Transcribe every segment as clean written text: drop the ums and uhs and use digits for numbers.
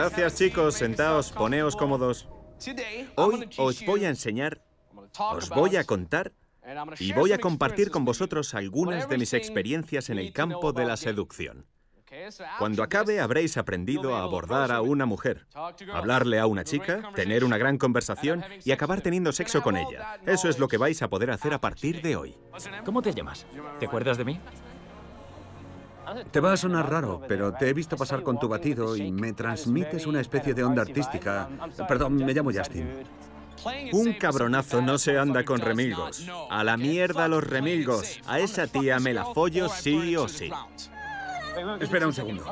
Gracias, chicos. Sentaos, poneos cómodos. Hoy os voy a enseñar, os voy a contar y voy a compartir con vosotros algunas de mis experiencias en el campo de la seducción. Cuando acabe habréis aprendido a abordar a una mujer, hablarle a una chica, tener una gran conversación y acabar teniendo sexo con ella. Eso es lo que vais a poder hacer a partir de hoy. ¿Cómo te llamas? ¿Te acuerdas de mí? Te va a sonar raro, pero te he visto pasar con tu batido y me transmites una especie de onda artística. Perdón, me llamo Justin. Un cabronazo no se anda con remilgos. A la mierda los remilgos. A esa tía me la follo sí o sí. Espera un segundo.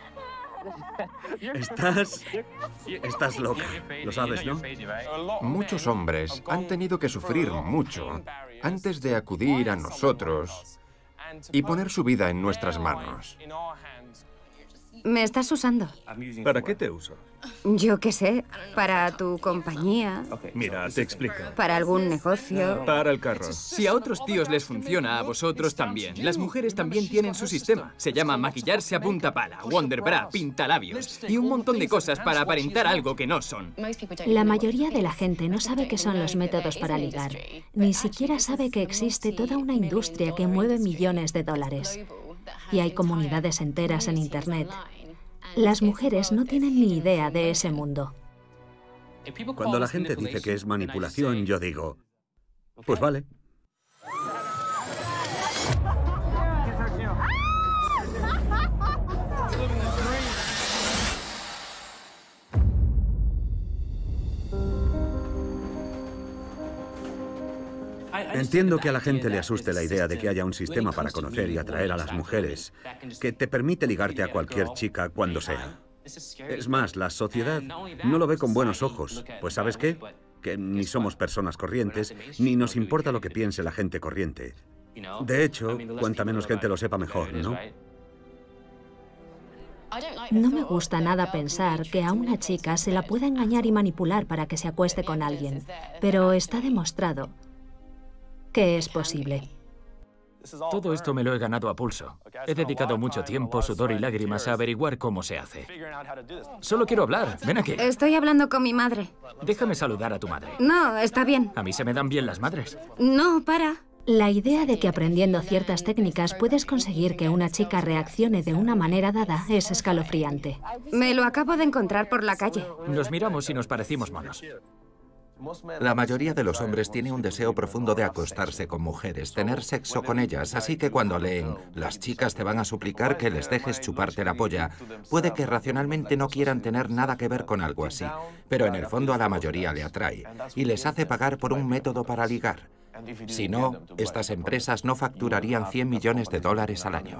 Estás loca. Lo sabes, ¿no? Muchos hombres han tenido que sufrir mucho antes de acudir a nosotros y poner su vida en nuestras manos. ¿Me estás usando? ¿Para qué te uso? Yo qué sé, para tu compañía, Mira, te explico. para algún negocio. Para el carro. Si a otros tíos les funciona, a vosotros también. Las mujeres también tienen su sistema. Se llama maquillarse a punta pala, Wonder Bra, pintalabios y un montón de cosas para aparentar algo que no son. La mayoría de la gente no sabe qué son los métodos para ligar. Ni siquiera sabe que existe toda una industria que mueve millones de dólares. Y hay comunidades enteras en Internet. Las mujeres no tienen ni idea de ese mundo. Cuando la gente dice que es manipulación, yo digo, pues vale. Entiendo que a la gente le asuste la idea de que haya un sistema para conocer y atraer a las mujeres, que te permite ligarte a cualquier chica cuando sea. Es más, la sociedad no lo ve con buenos ojos, pues ¿sabes qué? Que ni somos personas corrientes, ni nos importa lo que piense la gente corriente. De hecho, cuanta menos gente lo sepa, mejor, ¿no? No me gusta nada pensar que a una chica se la pueda engañar y manipular para que se acueste con alguien, pero está demostrado que es posible. Todo esto me lo he ganado a pulso. He dedicado mucho tiempo, sudor y lágrimas a averiguar cómo se hace. Solo quiero hablar. Ven aquí. Estoy hablando con mi madre. Déjame saludar a tu madre. No, está bien. A mí se me dan bien las madres. No, para. La idea de que aprendiendo ciertas técnicas puedes conseguir que una chica reaccione de una manera dada es escalofriante. Me lo acabo de encontrar por la calle. Nos miramos y nos parecimos monos. La mayoría de los hombres tiene un deseo profundo de acostarse con mujeres, tener sexo con ellas, así que cuando leen "las chicas te van a suplicar que les dejes chuparte la polla", puede que racionalmente no quieran tener nada que ver con algo así, pero en el fondo a la mayoría le atrae y les hace pagar por un método para ligar. Si no, estas empresas no facturarían $100 millones al año.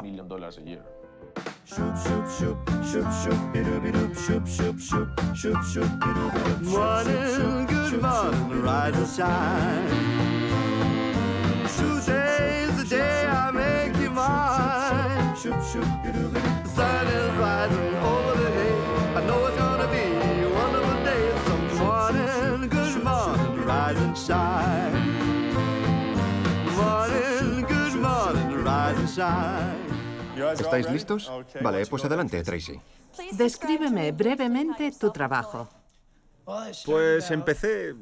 Morning, good morning, rise and shine. Today's the day I make you mine. The sun is rising over the hill. I know it's gonna be a wonderful day. So morning, good morning, rise and shine. Morning, good morning, rise and shine. ¿Estáis listos? Vale, pues adelante, Tracy. Descríbeme brevemente tu trabajo. Pues empecé...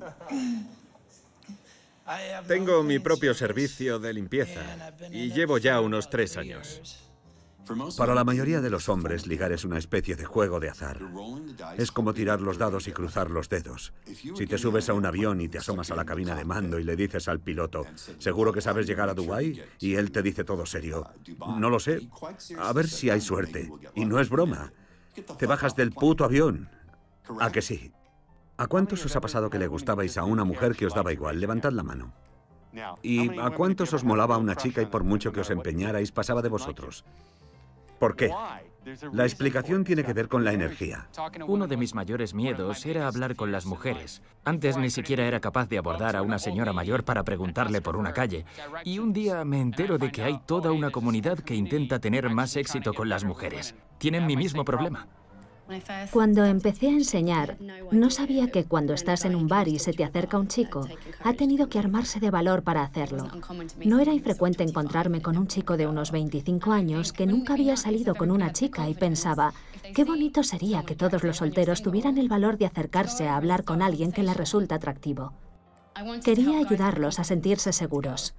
Tengo mi propio servicio de limpieza y llevo ya unos 3 años. Para la mayoría de los hombres, ligar es una especie de juego de azar. Es como tirar los dados y cruzar los dedos. Si te subes a un avión y te asomas a la cabina de mando y le dices al piloto, ¿seguro que sabes llegar a Dubái? Y él te dice todo serio, no lo sé, a ver si hay suerte. Y no es broma. Te bajas del puto avión. ¿A que sí? ¿A cuántos os ha pasado que le gustabais a una mujer que os daba igual? Levantad la mano. ¿Y a cuántos os molaba una chica y por mucho que os empeñarais pasaba de vosotros? ¿Por qué? La explicación tiene que ver con la energía. Uno de mis mayores miedos era hablar con las mujeres. Antes ni siquiera era capaz de abordar a una señora mayor para preguntarle por una calle. Y un día me entero de que hay toda una comunidad que intenta tener más éxito con las mujeres. Tienen mi mismo problema. Cuando empecé a enseñar, no sabía que cuando estás en un bar y se te acerca un chico, ha tenido que armarse de valor para hacerlo. No era infrecuente encontrarme con un chico de unos 25 años que nunca había salido con una chica y pensaba, qué bonito sería que todos los solteros tuvieran el valor de acercarse a hablar con alguien que les resulta atractivo. Quería ayudarlos a sentirse seguros.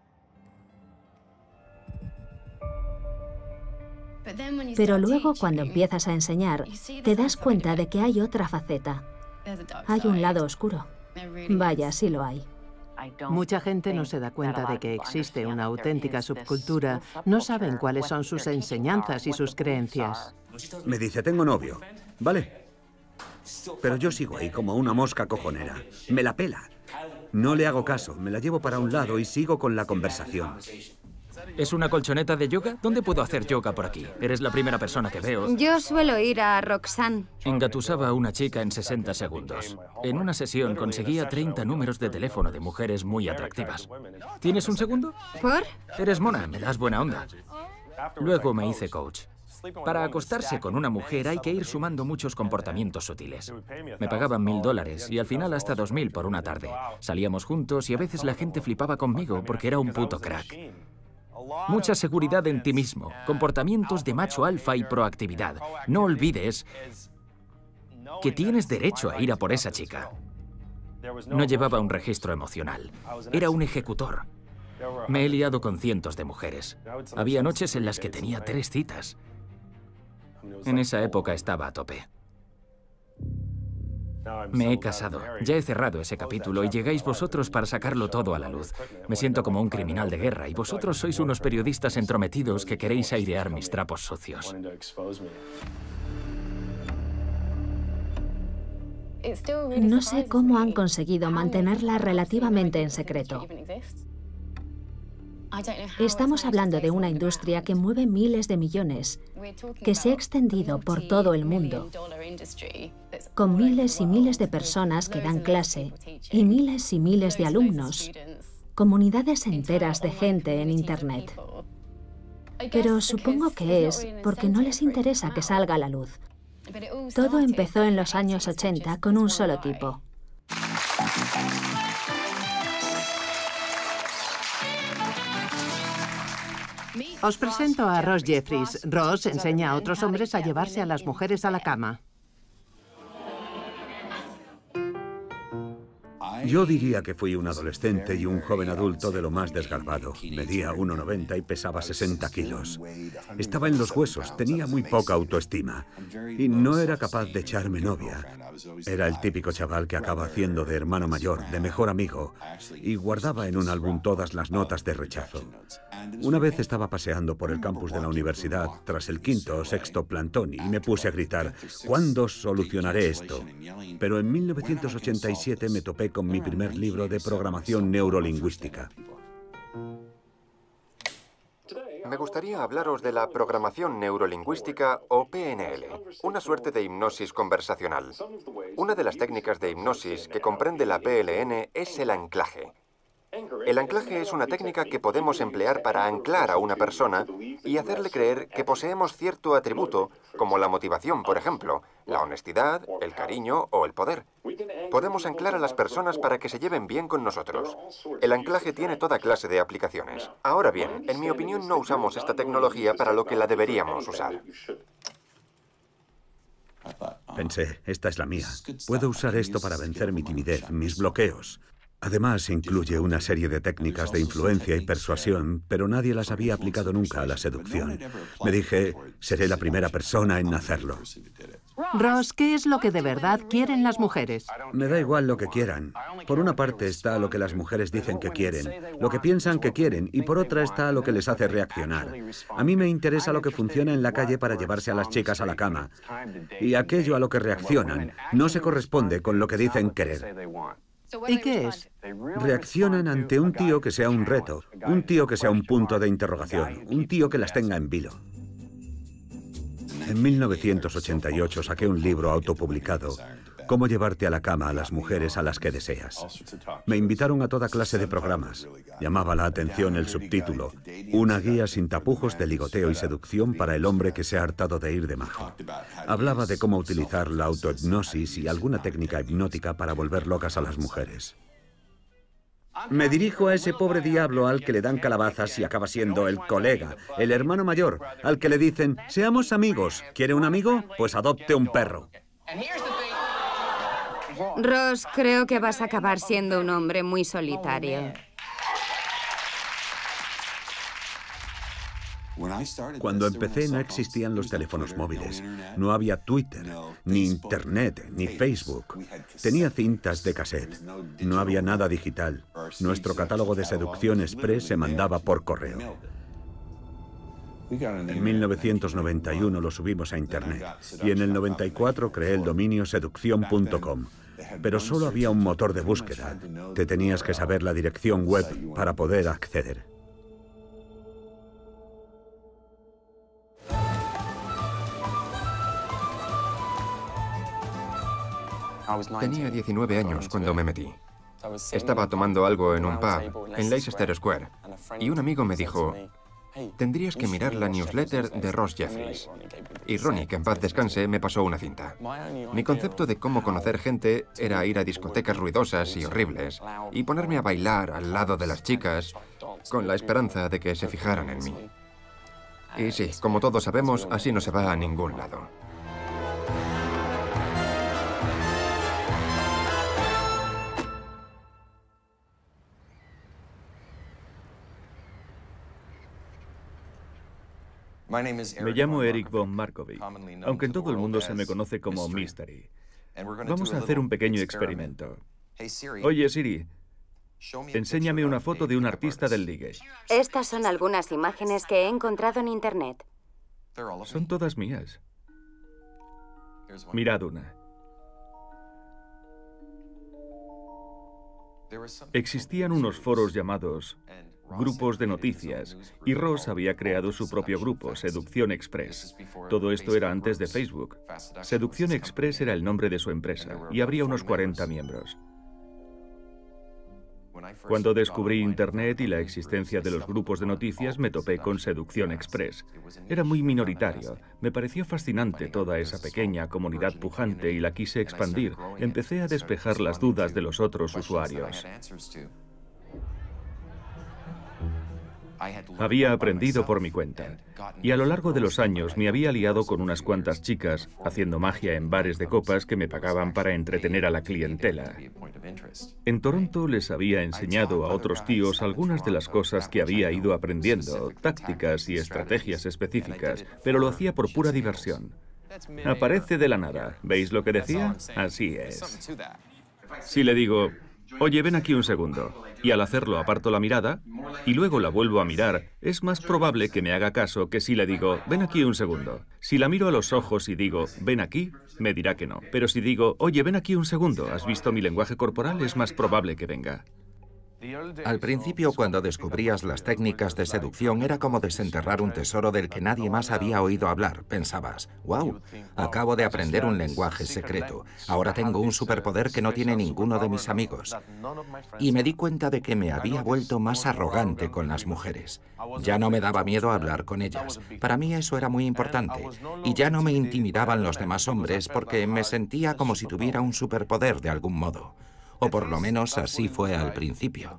Pero luego, cuando empiezas a enseñar, te das cuenta de que hay otra faceta. Hay un lado oscuro. Vaya, sí lo hay. Mucha gente no se da cuenta de que existe una auténtica subcultura. No saben cuáles son sus enseñanzas y sus creencias. Me dice, tengo novio. Vale. Pero yo sigo ahí como una mosca cojonera. Me la pela. No le hago caso, me la llevo para un lado y sigo con la conversación. ¿Es una colchoneta de yoga? ¿Dónde puedo hacer yoga por aquí? Eres la primera persona que veo. Yo suelo ir a Roxanne. Engatusaba a una chica en 60 segundos. En una sesión conseguía 30 números de teléfono de mujeres muy atractivas. ¿Tienes un segundo? ¿Por? Eres mona, me das buena onda. Luego me hice coach. Para acostarse con una mujer hay que ir sumando muchos comportamientos sutiles. Me pagaban $1000 y al final hasta 2000 por una tarde. Salíamos juntos y a veces la gente flipaba conmigo porque era un puto crack. Mucha seguridad en ti mismo, comportamientos de macho alfa y proactividad. No olvides que tienes derecho a ir a por esa chica. No llevaba un registro emocional. Era un ejecutor. Me he liado con cientos de mujeres. Había noches en las que tenía 3 citas. En esa época estaba a tope. Me he casado. Ya he cerrado ese capítulo y llegáis vosotros para sacarlo todo a la luz. Me siento como un criminal de guerra y vosotros sois unos periodistas entrometidos que queréis airear mis trapos sucios. No sé cómo han conseguido mantenerla relativamente en secreto. Estamos hablando de una industria que mueve miles de millones, que se ha extendido por todo el mundo, con miles y miles de personas que dan clase y miles de alumnos, comunidades enteras de gente en Internet. Pero supongo que es porque no les interesa que salga a la luz. Todo empezó en los años 80 con un solo tipo. Os presento a Ross Jeffries. Ross enseña a otros hombres a llevarse a las mujeres a la cama. Yo diría que fui un adolescente y un joven adulto de lo más desgarbado. Medía 1,90 y pesaba 60 kilos. Estaba en los huesos, tenía muy poca autoestima y no era capaz de echarme novia. Era el típico chaval que acaba haciendo de hermano mayor, de mejor amigo, y guardaba en un álbum todas las notas de rechazo. Una vez estaba paseando por el campus de la universidad tras el 5º o 6º plantón y me puse a gritar, ¿cuándo solucionaré esto? Pero en 1987 me topé con mi primer libro de programación neurolingüística. Me gustaría hablaros de la programación neurolingüística o PNL, una suerte de hipnosis conversacional. Una de las técnicas de hipnosis que comprende la PLN es el anclaje. El anclaje es una técnica que podemos emplear para anclar a una persona y hacerle creer que poseemos cierto atributo, como la motivación, por ejemplo, la honestidad, el cariño o el poder. Podemos anclar a las personas para que se lleven bien con nosotros. El anclaje tiene toda clase de aplicaciones. Ahora bien, en mi opinión no usamos esta tecnología para lo que la deberíamos usar. Pensé, esta es la mía. Puedo usar esto para vencer mi timidez, mis bloqueos. Además, incluye una serie de técnicas de influencia y persuasión, pero nadie las había aplicado nunca a la seducción. Me dije, seré la primera persona en hacerlo. Ross, ¿qué es lo que de verdad quieren las mujeres? Me da igual lo que quieran. Por una parte está lo que las mujeres dicen que quieren, lo que piensan que quieren, y por otra está lo que les hace reaccionar. A mí me interesa lo que funciona en la calle para llevarse a las chicas a la cama. Y aquello a lo que reaccionan no se corresponde con lo que dicen querer. ¿Y qué es? Reaccionan ante un tío que sea un reto, un tío que sea un punto de interrogación, un tío que las tenga en vilo. En 1988 saqué un libro autopublicado cómo llevarte a la cama a las mujeres a las que deseas. Me invitaron a toda clase de programas. Llamaba la atención el subtítulo: una guía sin tapujos de ligoteo y seducción para el hombre que se ha hartado de ir de majo. Hablaba de cómo utilizar la autohipnosis y alguna técnica hipnótica para volver locas a las mujeres. Me dirijo a ese pobre diablo al que le dan calabazas y acaba siendo el colega, el hermano mayor, al que le dicen: seamos amigos. ¿Quiere un amigo? Pues adopte un perro. Ross, creo que vas a acabar siendo un hombre muy solitario. Cuando empecé no existían los teléfonos móviles, no había Twitter, ni Internet, ni Facebook. Tenía cintas de cassette, no había nada digital. Nuestro catálogo de seducción express se mandaba por correo. En 1991 lo subimos a Internet y en el 94 creé el dominio seducción.com. Pero solo había un motor de búsqueda. Te tenías que saber la dirección web para poder acceder. Tenía 19 años cuando me metí. Estaba tomando algo en un pub en Leicester Square y un amigo me dijo: tendrías que mirar la newsletter de Ross Jeffries. Y Ronnie, que en paz descanse, me pasó una cinta. Mi concepto de cómo conocer gente era ir a discotecas ruidosas y horribles y ponerme a bailar al lado de las chicas con la esperanza de que se fijaran en mí. Y sí, como todos sabemos, así no se va a ningún lado. Me llamo Eric von Markovic, aunque en todo el mundo se me conoce como Mystery. Vamos a hacer un pequeño experimento. Oye, Siri, enséñame una foto de un artista del ligue. Estas son algunas imágenes que he encontrado en Internet. Son todas mías. Mirad una. Existían unos foros llamados grupos de noticias, y Ross había creado su propio grupo, Seducción Express. Todo esto era antes de Facebook. Seducción Express era el nombre de su empresa, y habría unos 40 miembros. Cuando descubrí Internet y la existencia de los grupos de noticias, me topé con Seducción Express. Era muy minoritario. Me pareció fascinante toda esa pequeña comunidad pujante y la quise expandir. Empecé a despejar las dudas de los otros usuarios. Había aprendido por mi cuenta, y a lo largo de los años me había liado con unas cuantas chicas, haciendo magia en bares de copas que me pagaban para entretener a la clientela. En Toronto les había enseñado a otros tíos algunas de las cosas que había ido aprendiendo, tácticas y estrategias específicas, pero lo hacía por pura diversión. Aparece de la nada. ¿Veis lo que decía? Así es. Si le digo: oye, ven aquí un segundo, y al hacerlo aparto la mirada, y luego la vuelvo a mirar, es más probable que me haga caso que si le digo: ven aquí un segundo. Si la miro a los ojos y digo: ven aquí, me dirá que no. Pero si digo: oye, ven aquí un segundo, ¿has visto mi lenguaje corporal? Es más probable que venga. Al principio, cuando descubrías las técnicas de seducción, era como desenterrar un tesoro del que nadie más había oído hablar. Pensabas: wow, acabo de aprender un lenguaje secreto. Ahora tengo un superpoder que no tiene ninguno de mis amigos. Y me di cuenta de que me había vuelto más arrogante con las mujeres. Ya no me daba miedo hablar con ellas. Para mí eso era muy importante. Y ya no me intimidaban los demás hombres porque me sentía como si tuviera un superpoder de algún modo. O por lo menos así fue al principio.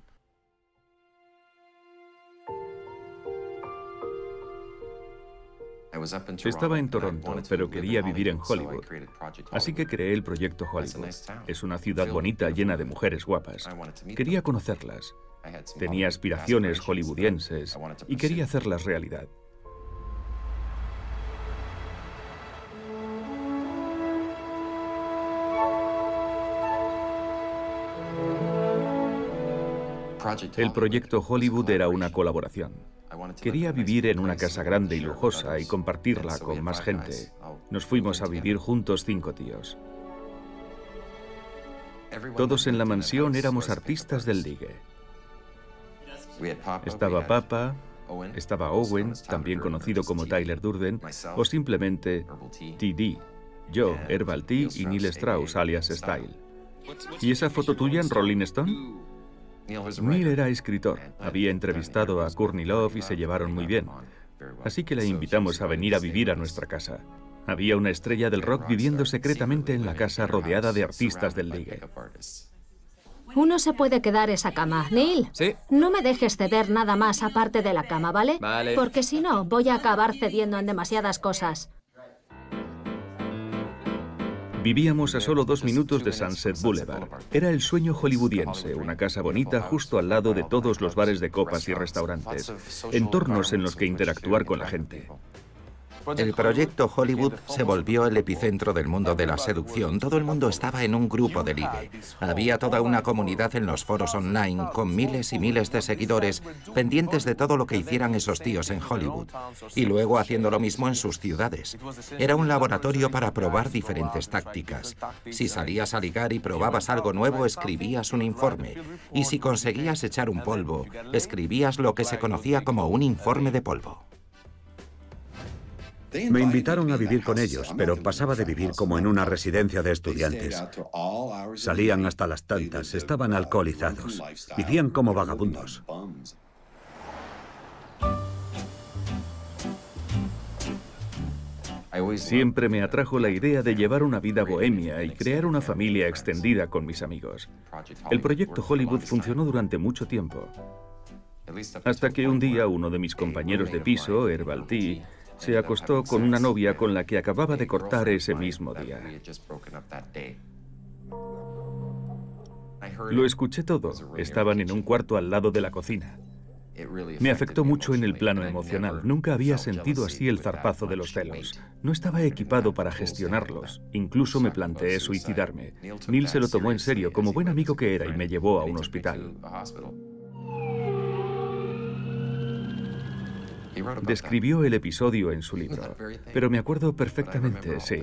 Estaba en Toronto, pero quería vivir en Hollywood. Así que creé el proyecto Hollywood. Es una ciudad bonita, llena de mujeres guapas. Quería conocerlas. Tenía aspiraciones hollywoodienses y quería hacerlas realidad. El proyecto Hollywood era una colaboración. Quería vivir en una casa grande y lujosa y compartirla con más gente. Nos fuimos a vivir juntos 5 tíos. Todos en la mansión éramos artistas del ligue. Estaba Papa, estaba Owen, también conocido como Tyler Durden, o simplemente TD. Yo, Herbal T. y Neil Strauss, alias Style. ¿Y esa foto tuya en Rolling Stone? Neil era escritor, había entrevistado a Courtney Love y se llevaron muy bien. Así que la invitamos a venir a vivir a nuestra casa. Había una estrella del rock viviendo secretamente en la casa rodeada de artistas del ligue. Uno se puede quedar esa cama. Neil, ¿Sí? No me dejes ceder nada más aparte de la cama, ¿vale? Vale. Porque si no, voy a acabar cediendo en demasiadas cosas. Vivíamos a solo 2 minutos de Sunset Boulevard. Era el sueño hollywoodiense, una casa bonita justo al lado de todos los bares de copas y restaurantes, entornos en los que interactuar con la gente. El proyecto Hollywood se volvió el epicentro del mundo de la seducción. Todo el mundo estaba en un grupo de ligue. Había toda una comunidad en los foros online con miles y miles de seguidores pendientes de todo lo que hicieran esos tíos en Hollywood y luego haciendo lo mismo en sus ciudades. Era un laboratorio para probar diferentes tácticas. Si salías a ligar y probabas algo nuevo, escribías un informe. Y si conseguías echar un polvo, escribías lo que se conocía como un informe de polvo. Me invitaron a vivir con ellos, pero pasaba de vivir como en una residencia de estudiantes. Salían hasta las tantas, estaban alcoholizados, vivían como vagabundos. Siempre me atrajo la idea de llevar una vida bohemia y crear una familia extendida con mis amigos. El proyecto Hollywood funcionó durante mucho tiempo. Hasta que un día uno de mis compañeros de piso, Herbal T., se acostó con una novia con la que acababa de cortar ese mismo día. Lo escuché todo. Estaban en un cuarto al lado de la cocina. Me afectó mucho en el plano emocional. Nunca había sentido así el zarpazo de los celos. No estaba equipado para gestionarlos. Incluso me planteé suicidarme. Neil se lo tomó en serio, como buen amigo que era, y me llevó a un hospital. Describió el episodio en su libro, pero me acuerdo perfectamente, sí.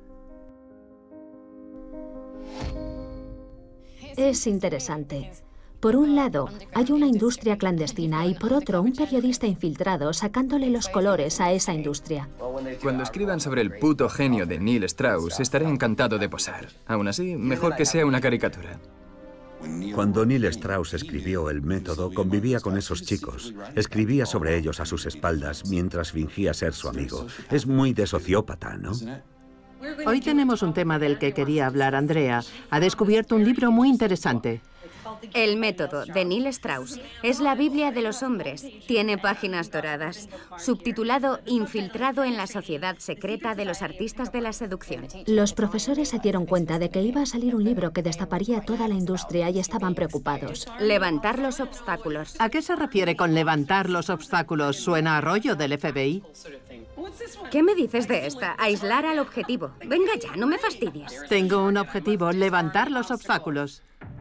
Es interesante. Por un lado, hay una industria clandestina y por otro, un periodista infiltrado sacándole los colores a esa industria. Cuando escriban sobre el puto genio de Neil Strauss, estaré encantado de posar. Aún así, mejor que sea una caricatura. Cuando Neil Strauss escribió El método, convivía con esos chicos. Escribía sobre ellos a sus espaldas mientras fingía ser su amigo. Es muy de sociópata, ¿no? Hoy tenemos un tema del que quería hablar Andrea. Ha descubierto un libro muy interesante. El método, de Neil Strauss, es la Biblia de los hombres. Tiene páginas doradas. Subtitulado Infiltrado en la sociedad secreta de los artistas de la seducción. Los profesores se dieron cuenta de que iba a salir un libro que destaparía toda la industria y estaban preocupados. Levantar los obstáculos. ¿A qué se refiere con levantar los obstáculos? ¿Suena a rollo del FBI? ¿Qué me dices de esta? Aislar al objetivo. Venga ya, no me fastidies. Tengo un objetivo, levantar los obstáculos.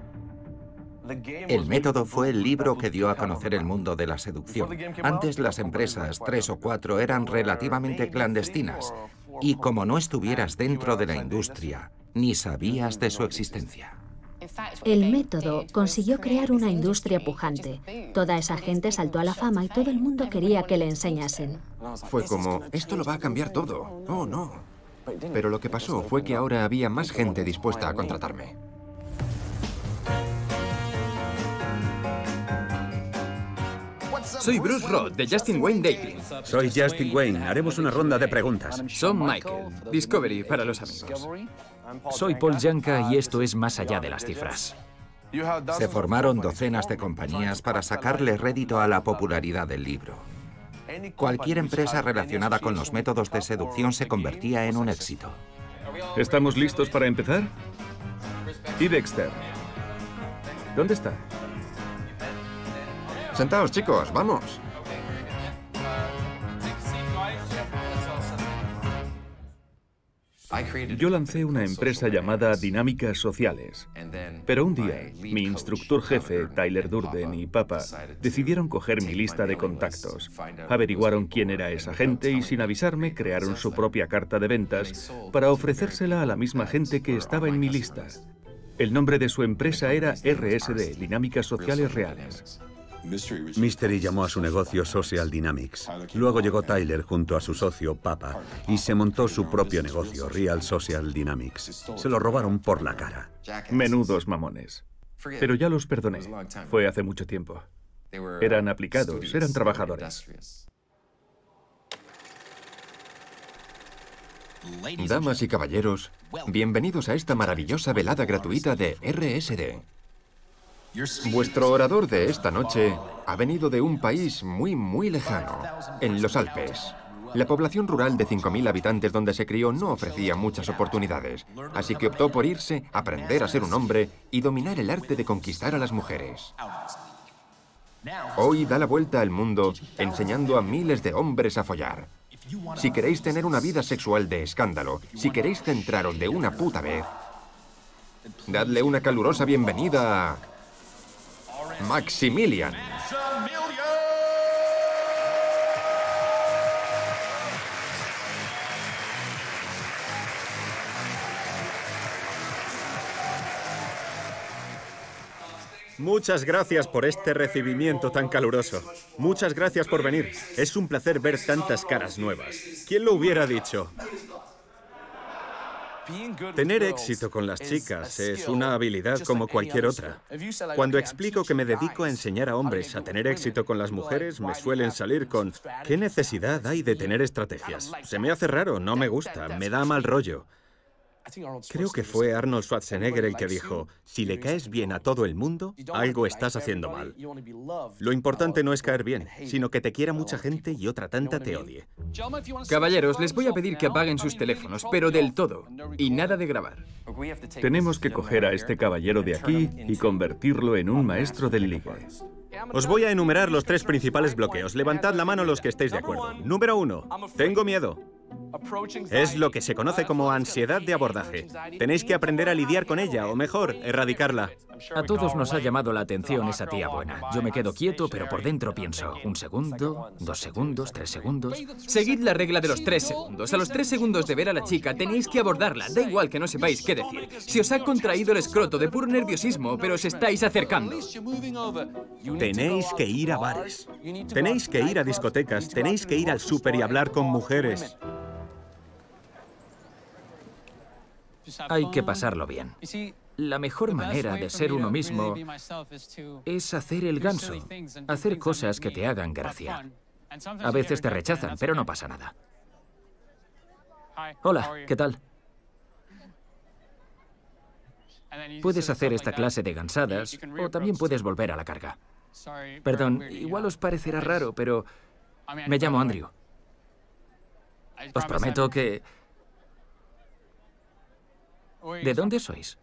El método fue el libro que dio a conocer el mundo de la seducción. Antes las empresas, 3 o 4, eran relativamente clandestinas. Y como no estuvieras dentro de la industria, ni sabías de su existencia. El método consiguió crear una industria pujante. Toda esa gente saltó a la fama y todo el mundo quería que le enseñasen. Fue como, esto lo va a cambiar todo. Oh, no. Pero lo que pasó fue que ahora había más gente dispuesta a contratarme. Soy Bruce Roth, de Justin Wayne Dating. Soy Justin Wayne. Haremos una ronda de preguntas. Son Michael. Discovery para los amigos. Soy Paul Janka y esto es Más allá de las cifras. Se formaron docenas de compañías para sacarle rédito a la popularidad del libro. Cualquier empresa relacionada con los métodos de seducción se convertía en un éxito. ¿Estamos listos para empezar? ¿Y Dexter? ¿Dónde está? Sentaos, chicos, vamos. Yo lancé una empresa llamada Dinámicas Sociales. Pero un día, mi instructor jefe, Tyler Durden, y Papa decidieron coger mi lista de contactos. Averiguaron quién era esa gente y sin avisarme crearon su propia carta de ventas para ofrecérsela a la misma gente que estaba en mi lista. El nombre de su empresa era RSD, Dinámicas Sociales Reales. Mystery llamó a su negocio Social Dynamics. Luego llegó Tyler junto a su socio Papa y se montó su propio negocio, Real Social Dynamics. Se lo robaron por la cara. Menudos mamones. Pero ya los perdoné. Fue hace mucho tiempo. Eran aplicados, eran trabajadores. Damas y caballeros, bienvenidos a esta maravillosa velada gratuita de RSD. Vuestro orador de esta noche ha venido de un país muy lejano, en los Alpes. La población rural de 5.000 habitantes donde se crió no ofrecía muchas oportunidades, así que optó por irse, aprender a ser un hombre y dominar el arte de conquistar a las mujeres. Hoy da la vuelta al mundo enseñando a miles de hombres a follar. Si queréis tener una vida sexual de escándalo, si queréis centraros de una puta vez, dadle una calurosa bienvenida a Maximilian. Muchas gracias por este recibimiento tan caluroso. Muchas gracias por venir. Es un placer ver tantas caras nuevas. ¿Quién lo hubiera dicho? Tener éxito con las chicas es una habilidad como cualquier otra. Cuando explico que me dedico a enseñar a hombres a tener éxito con las mujeres, me suelen salir con ¿qué necesidad hay de tener estrategias? Se me hace raro, no me gusta, me da mal rollo. Creo que fue Arnold Schwarzenegger el que dijo, si le caes bien a todo el mundo, algo estás haciendo mal. Lo importante no es caer bien, sino que te quiera mucha gente y otra tanta te odie. Caballeros, les voy a pedir que apaguen sus teléfonos, pero del todo. Y nada de grabar. Tenemos que coger a este caballero de aquí y convertirlo en un maestro del ligue. Os voy a enumerar los 3 principales bloqueos. Levantad la mano los que estéis de acuerdo. Número 1. Tengo miedo. Es lo que se conoce como ansiedad de abordaje. Tenéis que aprender a lidiar con ella, o mejor, erradicarla. A todos nos ha llamado la atención esa tía buena. Yo me quedo quieto, pero por dentro pienso, 1 segundo, 2 segundos, 3 segundos... Seguid la regla de los 3 segundos. A los 3 segundos de ver a la chica tenéis que abordarla. Da igual que no sepáis qué decir. Si os ha contraído el escroto de puro nerviosismo, pero os estáis acercando. Tenéis que ir a bares. Tenéis que ir a discotecas. Tenéis que ir al súper y hablar con mujeres. Hay que pasarlo bien. La mejor manera de ser uno mismo es hacer el ganso, hacer cosas que te hagan gracia. A veces te rechazan, pero no pasa nada. Hola, ¿qué tal? Puedes hacer esta clase de gansadas o también puedes volver a la carga. Perdón, igual os parecerá raro, pero me llamo Andrew. Os prometo que... ¿De dónde sois?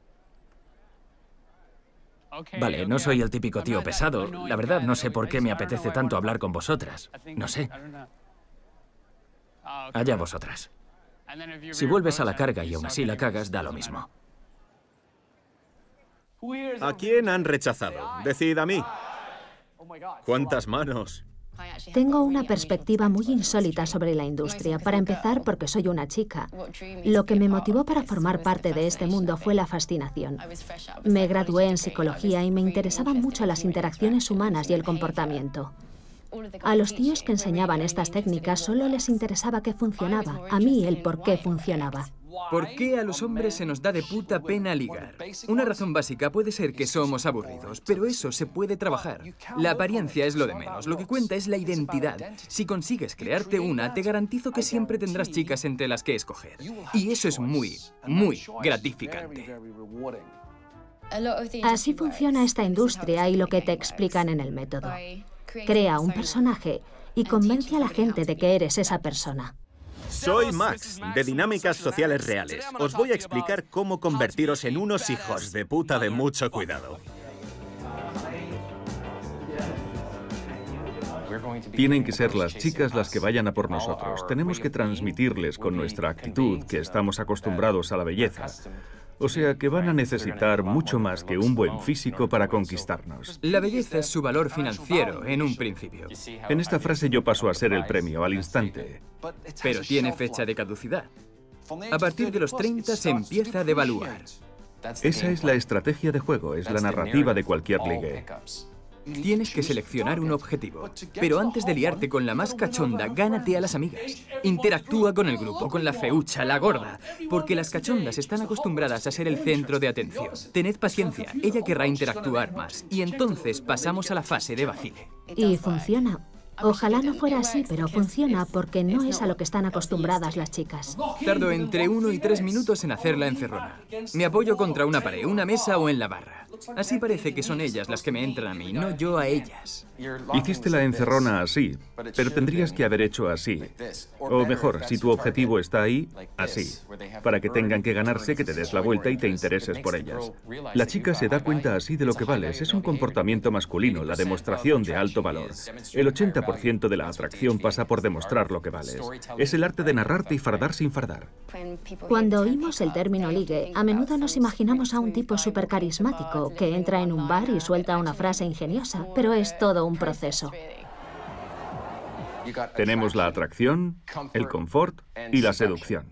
Vale, no soy el típico tío pesado. La verdad, no sé por qué me apetece tanto hablar con vosotras. No sé. Allá vosotras. Si vuelves a la carga y aún así la cagas, da lo mismo. ¿A quién han rechazado? Decid a mí. ¿Cuántas manos? Tengo una perspectiva muy insólita sobre la industria. Para empezar, porque soy una chica. Lo que me motivó para formar parte de este mundo fue la fascinación. Me gradué en psicología y me interesaban mucho las interacciones humanas y el comportamiento. A los tíos que enseñaban estas técnicas solo les interesaba que funcionaba. A mí, el por qué funcionaba. ¿Por qué a los hombres se nos da de puta pena ligar? Una razón básica puede ser que somos aburridos, pero eso se puede trabajar. La apariencia es lo de menos, lo que cuenta es la identidad. Si consigues crearte una, te garantizo que siempre tendrás chicas entre las que escoger. Y eso es muy gratificante. Así funciona esta industria y lo que te explican en el método. Crea un personaje y convence a la gente de que eres esa persona. Soy Max, de Dinámicas Sociales Reales. Os voy a explicar cómo convertiros en unos hijos de puta de mucho cuidado. Tienen que ser las chicas las que vayan a por nosotros. Tenemos que transmitirles con nuestra actitud que estamos acostumbrados a la belleza. O sea que van a necesitar mucho más que un buen físico para conquistarnos. La belleza es su valor financiero en un principio. En esta frase yo paso a ser el premio al instante. Pero tiene fecha de caducidad. A partir de los 30 se empieza a devaluar. Esa es la estrategia de juego, es la narrativa de cualquier ligue. Tienes que seleccionar un objetivo. Pero antes de liarte con la más cachonda, gánate a las amigas. Interactúa con el grupo, con la feucha, la gorda. Porque las cachondas están acostumbradas a ser el centro de atención. Tened paciencia, ella querrá interactuar más. Y entonces pasamos a la fase de vacile. Y funciona. Ojalá no fuera así, pero funciona porque no es a lo que están acostumbradas las chicas. Tardo entre 1 y 3 minutos en hacer la encerrona. Me apoyo contra una pared, una mesa o en la barra. Así parece que son ellas las que me entran a mí, no yo a ellas. Hiciste la encerrona así, pero tendrías que haber hecho así. O mejor, si tu objetivo está ahí, así. Para que tengan que ganarse que te des la vuelta y te intereses por ellas. La chica se da cuenta así de lo que vales. Es un comportamiento masculino, la demostración de alto valor. El 80% de la atracción pasa por demostrar lo que vales. Es el arte de narrarte y fardar sin fardar. Cuando oímos el término ligue, a menudo nos imaginamos a un tipo súper carismático que entra en un bar y suelta una frase ingeniosa, pero es todo un proceso. Tenemos la atracción, el confort y la seducción.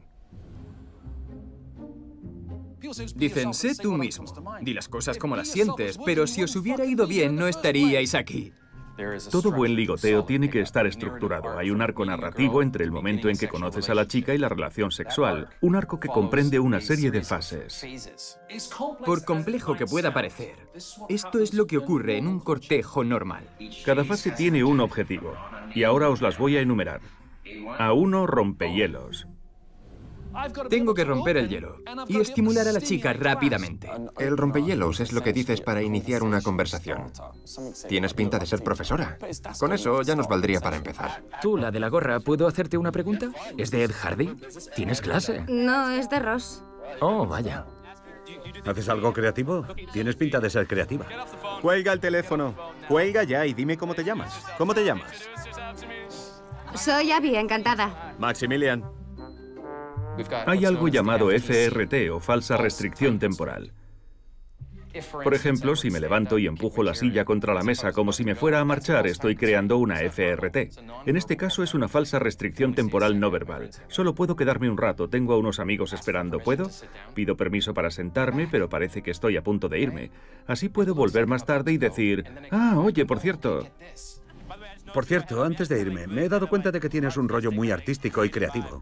Dicen, sé tú mismo. Di las cosas como las sientes, pero si os hubiera ido bien, no estaríais aquí. Todo buen ligoteo tiene que estar estructurado. Hay un arco narrativo entre el momento en que conoces a la chica y la relación sexual. Un arco que comprende una serie de fases. Por complejo que pueda parecer, esto es lo que ocurre en un cortejo normal. Cada fase tiene un objetivo. Y ahora os las voy a enumerar. A1, rompehielos. Tengo que romper el hielo y estimular a la chica rápidamente. El rompehielos es lo que dices para iniciar una conversación. Tienes pinta de ser profesora. Con eso ya nos valdría para empezar. Tú, la de la gorra, ¿puedo hacerte una pregunta? ¿Es de Ed Hardy? ¿Tienes clase? No, es de Ross. Oh, vaya. ¿Haces algo creativo? Tienes pinta de ser creativa. Cuelga el teléfono. Cuelga ya y dime cómo te llamas. ¿Cómo te llamas? Soy Abby, encantada. Maximilian. Hay algo llamado FRT o falsa restricción temporal. Por ejemplo, si me levanto y empujo la silla contra la mesa como si me fuera a marchar, estoy creando una FRT. En este caso es una falsa restricción temporal no verbal. Solo puedo quedarme un rato, tengo a unos amigos esperando. ¿Puedo? Pido permiso para sentarme, pero parece que estoy a punto de irme. Así puedo volver más tarde y decir, ah, oye, por cierto. Por cierto, antes de irme, me he dado cuenta de que tienes un rollo muy artístico y creativo.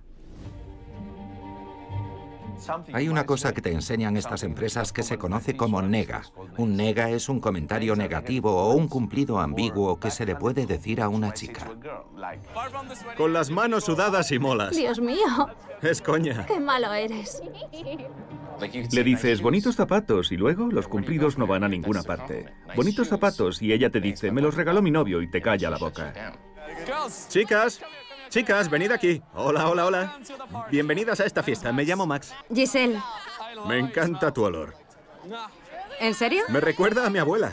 Hay una cosa que te enseñan estas empresas que se conoce como nega. Un nega es un comentario negativo o un cumplido ambiguo que se le puede decir a una chica. Con las manos sudadas y molas. Dios mío, Es coña. qué malo eres. Le dices, bonitos zapatos, y luego los cumplidos no van a ninguna parte. Bonitos zapatos, y ella te dice, me los regaló mi novio, y te calla la boca. Chicas, venid aquí. Hola, hola, hola. Bienvenidas a esta fiesta. Me llamo Max. Giselle. Me encanta tu olor. ¿En serio? Me recuerda a mi abuela.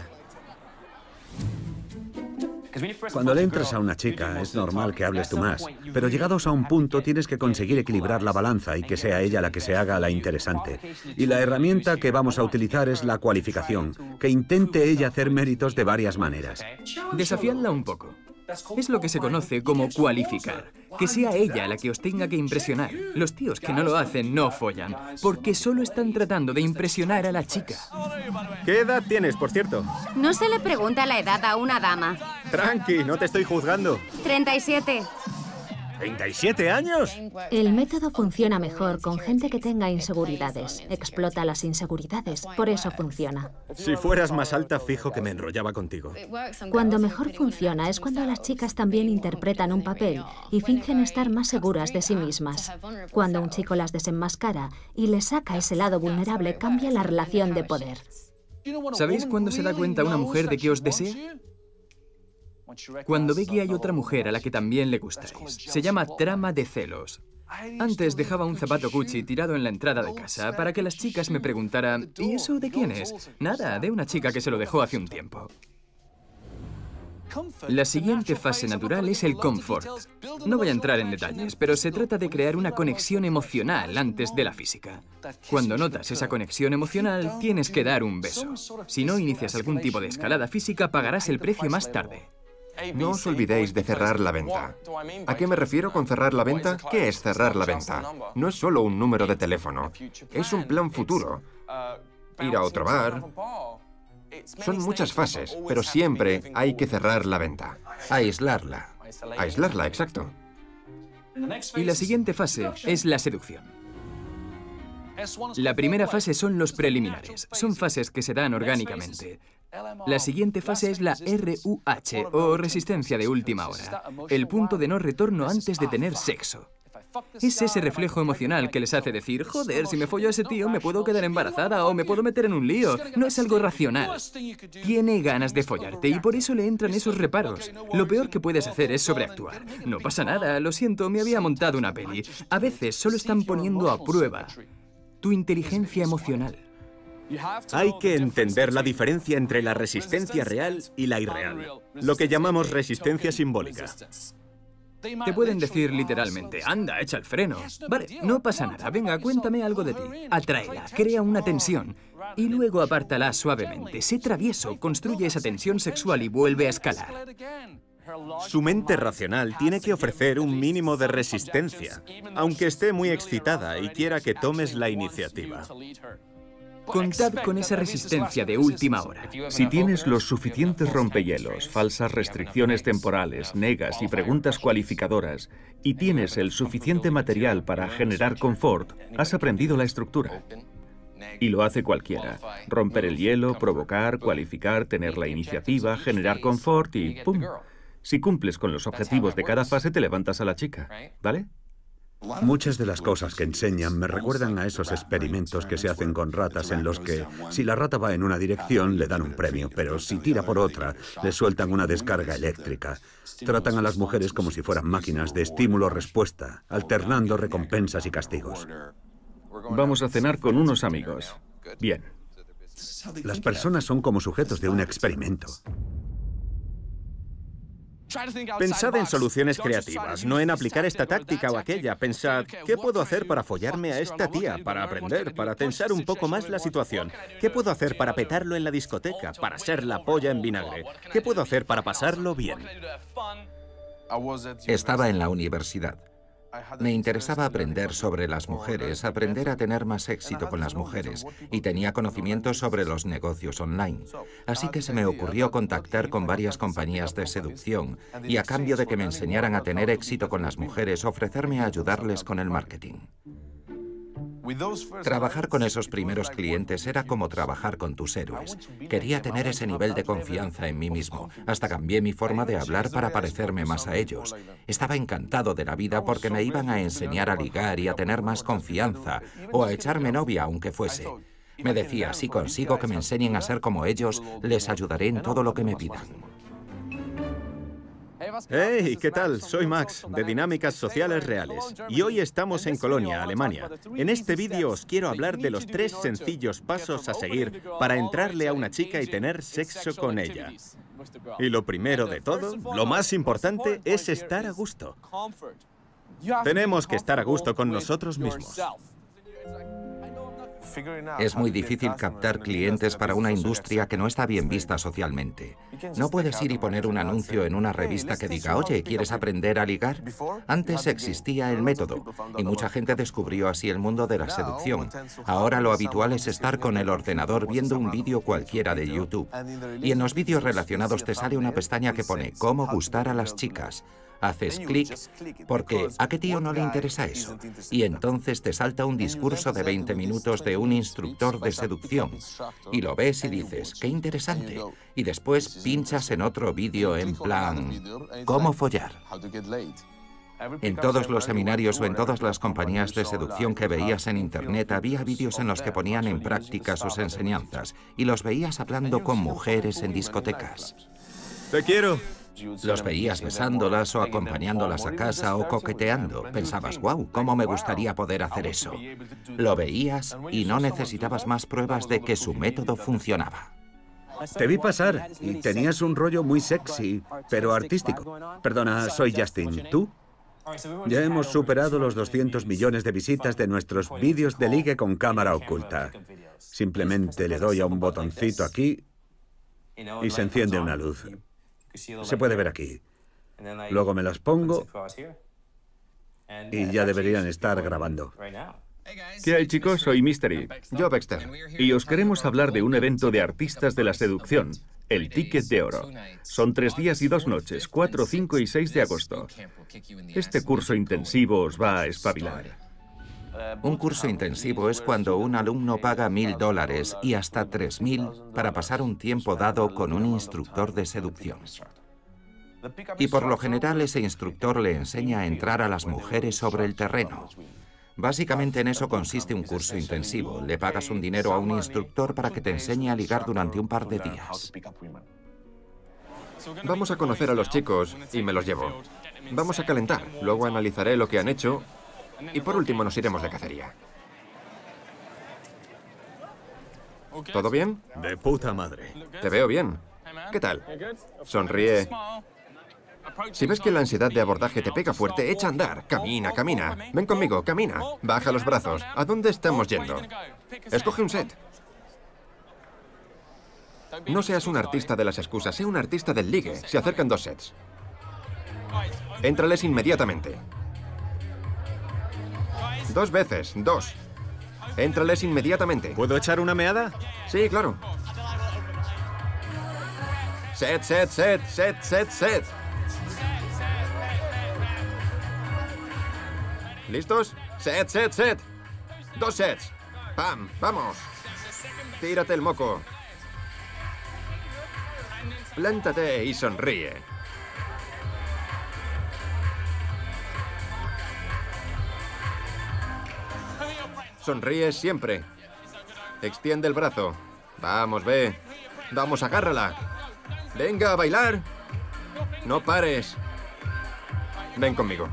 Cuando le entras a una chica, es normal que hables tú más, pero llegados a un punto tienes que conseguir equilibrar la balanza y que sea ella la que se haga la interesante. Y la herramienta que vamos a utilizar es la cualificación, que intente ella hacer méritos de varias maneras. Desafiadla un poco. Es lo que se conoce como cualificar. Que sea ella la que os tenga que impresionar. Los tíos que no lo hacen no follan, porque solo están tratando de impresionar a la chica. ¿Qué edad tienes, por cierto? No se le pregunta la edad a una dama. Tranqui, no te estoy juzgando. 37. ¿37 años? El método funciona mejor con gente que tenga inseguridades. Explota las inseguridades, por eso funciona. Si fueras más alta, fijo que me enrollaba contigo. Cuando mejor funciona es cuando las chicas también interpretan un papel y fingen estar más seguras de sí mismas. Cuando un chico las desenmascara y les saca ese lado vulnerable, cambia la relación de poder. ¿Sabéis cuándo se da cuenta una mujer de que os desea? Cuando ve que hay otra mujer a la que también le gustáis. Se llama trama de celos. Antes dejaba un zapato Gucci tirado en la entrada de casa para que las chicas me preguntaran, ¿y eso de quién es? Nada, de una chica que se lo dejó hace un tiempo. La siguiente fase natural es el confort. No voy a entrar en detalles, pero se trata de crear una conexión emocional antes de la física. Cuando notas esa conexión emocional, tienes que dar un beso. Si no inicias algún tipo de escalada física, pagarás el precio más tarde. No os olvidéis de cerrar la venta. ¿A qué me refiero con cerrar la venta? ¿Qué es cerrar la venta? No es solo un número de teléfono, es un plan futuro. Ir a otro bar, Son muchas fases, pero siempre hay que cerrar la venta. Aislarla. Aislarla, exacto. Y la siguiente fase es la seducción. La primera fase son los preliminares. Son fases que se dan orgánicamente. La siguiente fase es la RUH, o resistencia de última hora. El punto de no retorno antes de tener sexo. Es ese reflejo emocional que les hace decir, joder, si me follo a ese tío me puedo quedar embarazada o me puedo meter en un lío. No es algo racional. Tiene ganas de follarte y por eso le entran esos reparos. Lo peor que puedes hacer es sobreactuar. No pasa nada, lo siento, me había montado una peli. A veces solo están poniendo a prueba tu inteligencia emocional. Hay que entender la diferencia entre la resistencia real y la irreal, lo que llamamos resistencia simbólica. Te pueden decir literalmente, anda, echa el freno. Vale, no pasa nada, venga, cuéntame algo de ti. Atráela, crea una tensión y luego apártala suavemente. Sé travieso, construye esa tensión sexual y vuelve a escalar. Su mente racional tiene que ofrecer un mínimo de resistencia, aunque esté muy excitada y quiera que tomes la iniciativa. Contad con esa resistencia de última hora. Si tienes los suficientes rompehielos, falsas restricciones temporales, negas y preguntas cualificadoras, y tienes el suficiente material para generar confort, has aprendido la estructura. Y lo hace cualquiera. Romper el hielo, provocar, cualificar, tener la iniciativa, generar confort y ¡pum! Si cumples con los objetivos de cada fase, te levantas a la chica, ¿vale? Muchas de las cosas que enseñan me recuerdan a esos experimentos que se hacen con ratas en los que, si la rata va en una dirección, le dan un premio, pero si tira por otra, le sueltan una descarga eléctrica. Tratan a las mujeres como si fueran máquinas de estímulo-respuesta, alternando recompensas y castigos. Vamos a cenar con unos amigos. Bien. Las personas son como sujetos de un experimento. Pensad en soluciones creativas, no en aplicar esta táctica o aquella. Pensad, ¿qué puedo hacer para follarme a esta tía? Para aprender, para tensar un poco más la situación. ¿Qué puedo hacer para petarlo en la discoteca? Para ser la polla en vinagre. ¿Qué puedo hacer para pasarlo bien? Estaba en la universidad. Me interesaba aprender sobre las mujeres, aprender a tener más éxito con las mujeres, y tenía conocimientos sobre los negocios online. Así que se me ocurrió contactar con varias compañías de seducción y a cambio de que me enseñaran a tener éxito con las mujeres, ofrecerme a ayudarles con el marketing. Trabajar con esos primeros clientes era como trabajar con tus héroes. Quería tener ese nivel de confianza en mí mismo. Hasta cambié mi forma de hablar para parecerme más a ellos. Estaba encantado de la vida porque me iban a enseñar a ligar y a tener más confianza, o a echarme novia, aunque fuese. Me decía, si consigo que me enseñen a ser como ellos, les ayudaré en todo lo que me pidan. ¡Hey! ¿Qué tal? Soy Max, de Dinámicas Sociales Reales. Y hoy estamos en Colonia, Alemania. En este vídeo os quiero hablar de los 3 sencillos pasos a seguir para entrarle a una chica y tener sexo con ella. Y lo primero de todo, lo más importante, es estar a gusto. Tenemos que estar a gusto con nosotros mismos. Es muy difícil captar clientes para una industria que no está bien vista socialmente. No puedes ir y poner un anuncio en una revista que diga, oye, ¿quieres aprender a ligar? Antes existía el método, y mucha gente descubrió así el mundo de la seducción. Ahora lo habitual es estar con el ordenador viendo un vídeo cualquiera de YouTube. Y en los vídeos relacionados te sale una pestaña que pone cómo gustar a las chicas. Haces clic porque ¿a qué tío no le interesa eso? Y entonces te salta un discurso de 20 minutos de un instructor de seducción. Y lo ves y dices, qué interesante. Y después pinchas en otro vídeo en plan, ¿cómo follar? En todos los seminarios o en todas las compañías de seducción que veías en Internet había vídeos en los que ponían en práctica sus enseñanzas y los veías hablando con mujeres en discotecas. ¡Te quiero! Los veías besándolas o acompañándolas a casa o coqueteando. Pensabas, wow, ¿cómo me gustaría poder hacer eso? Lo veías y no necesitabas más pruebas de que su método funcionaba. Te vi pasar y tenías un rollo muy sexy, pero artístico. Perdona, soy Justin. ¿Tú? Ya hemos superado los 200 millones de visitas de nuestros vídeos de ligue con cámara oculta. Simplemente le doy a un botoncito aquí y se enciende una luz. Se puede ver aquí. Luego me las pongo y ya deberían estar grabando. ¿Qué hay, chicos? Soy Mystery. Yo, Baxter. Y os queremos hablar de un evento de artistas de la seducción, el Ticket de Oro. Son 3 días y 2 noches, 4, 5 y 6 de agosto. Este curso intensivo os va a espabilar. Un curso intensivo es cuando un alumno paga $1000 y hasta 3000 para pasar un tiempo dado con un instructor de seducción. Y por lo general ese instructor le enseña a entrar a las mujeres sobre el terreno. Básicamente en eso consiste un curso intensivo. Le pagas un dinero a un instructor para que te enseñe a ligar durante un par de días. Vamos a conocer a los chicos y me los llevo. Vamos a calentar, luego analizaré lo que han hecho y por último nos iremos de cacería. ¿Todo bien? De puta madre. Te veo bien. ¿Qué tal? Sonríe. Si ves que la ansiedad de abordaje te pega fuerte, echa a andar. Camina, camina. Ven conmigo, camina. Baja los brazos. ¿A dónde estamos yendo? Escoge un set. No seas un artista de las excusas, sé un artista del ligue. Se acercan 2 sets. Éntrales inmediatamente. 2 veces, 2. Éntrales inmediatamente. ¿Puedo echar una meada? Sí, claro. Set, set, set, set, set, set. ¿Listos? Set, set, set. 2 sets. ¡Pam! ¡Vamos! Tírate el moco. Plántate y sonríe. Sonríe siempre. Extiende el brazo. Vamos, ve. Vamos, agárrala. Venga a bailar. No pares. Ven conmigo.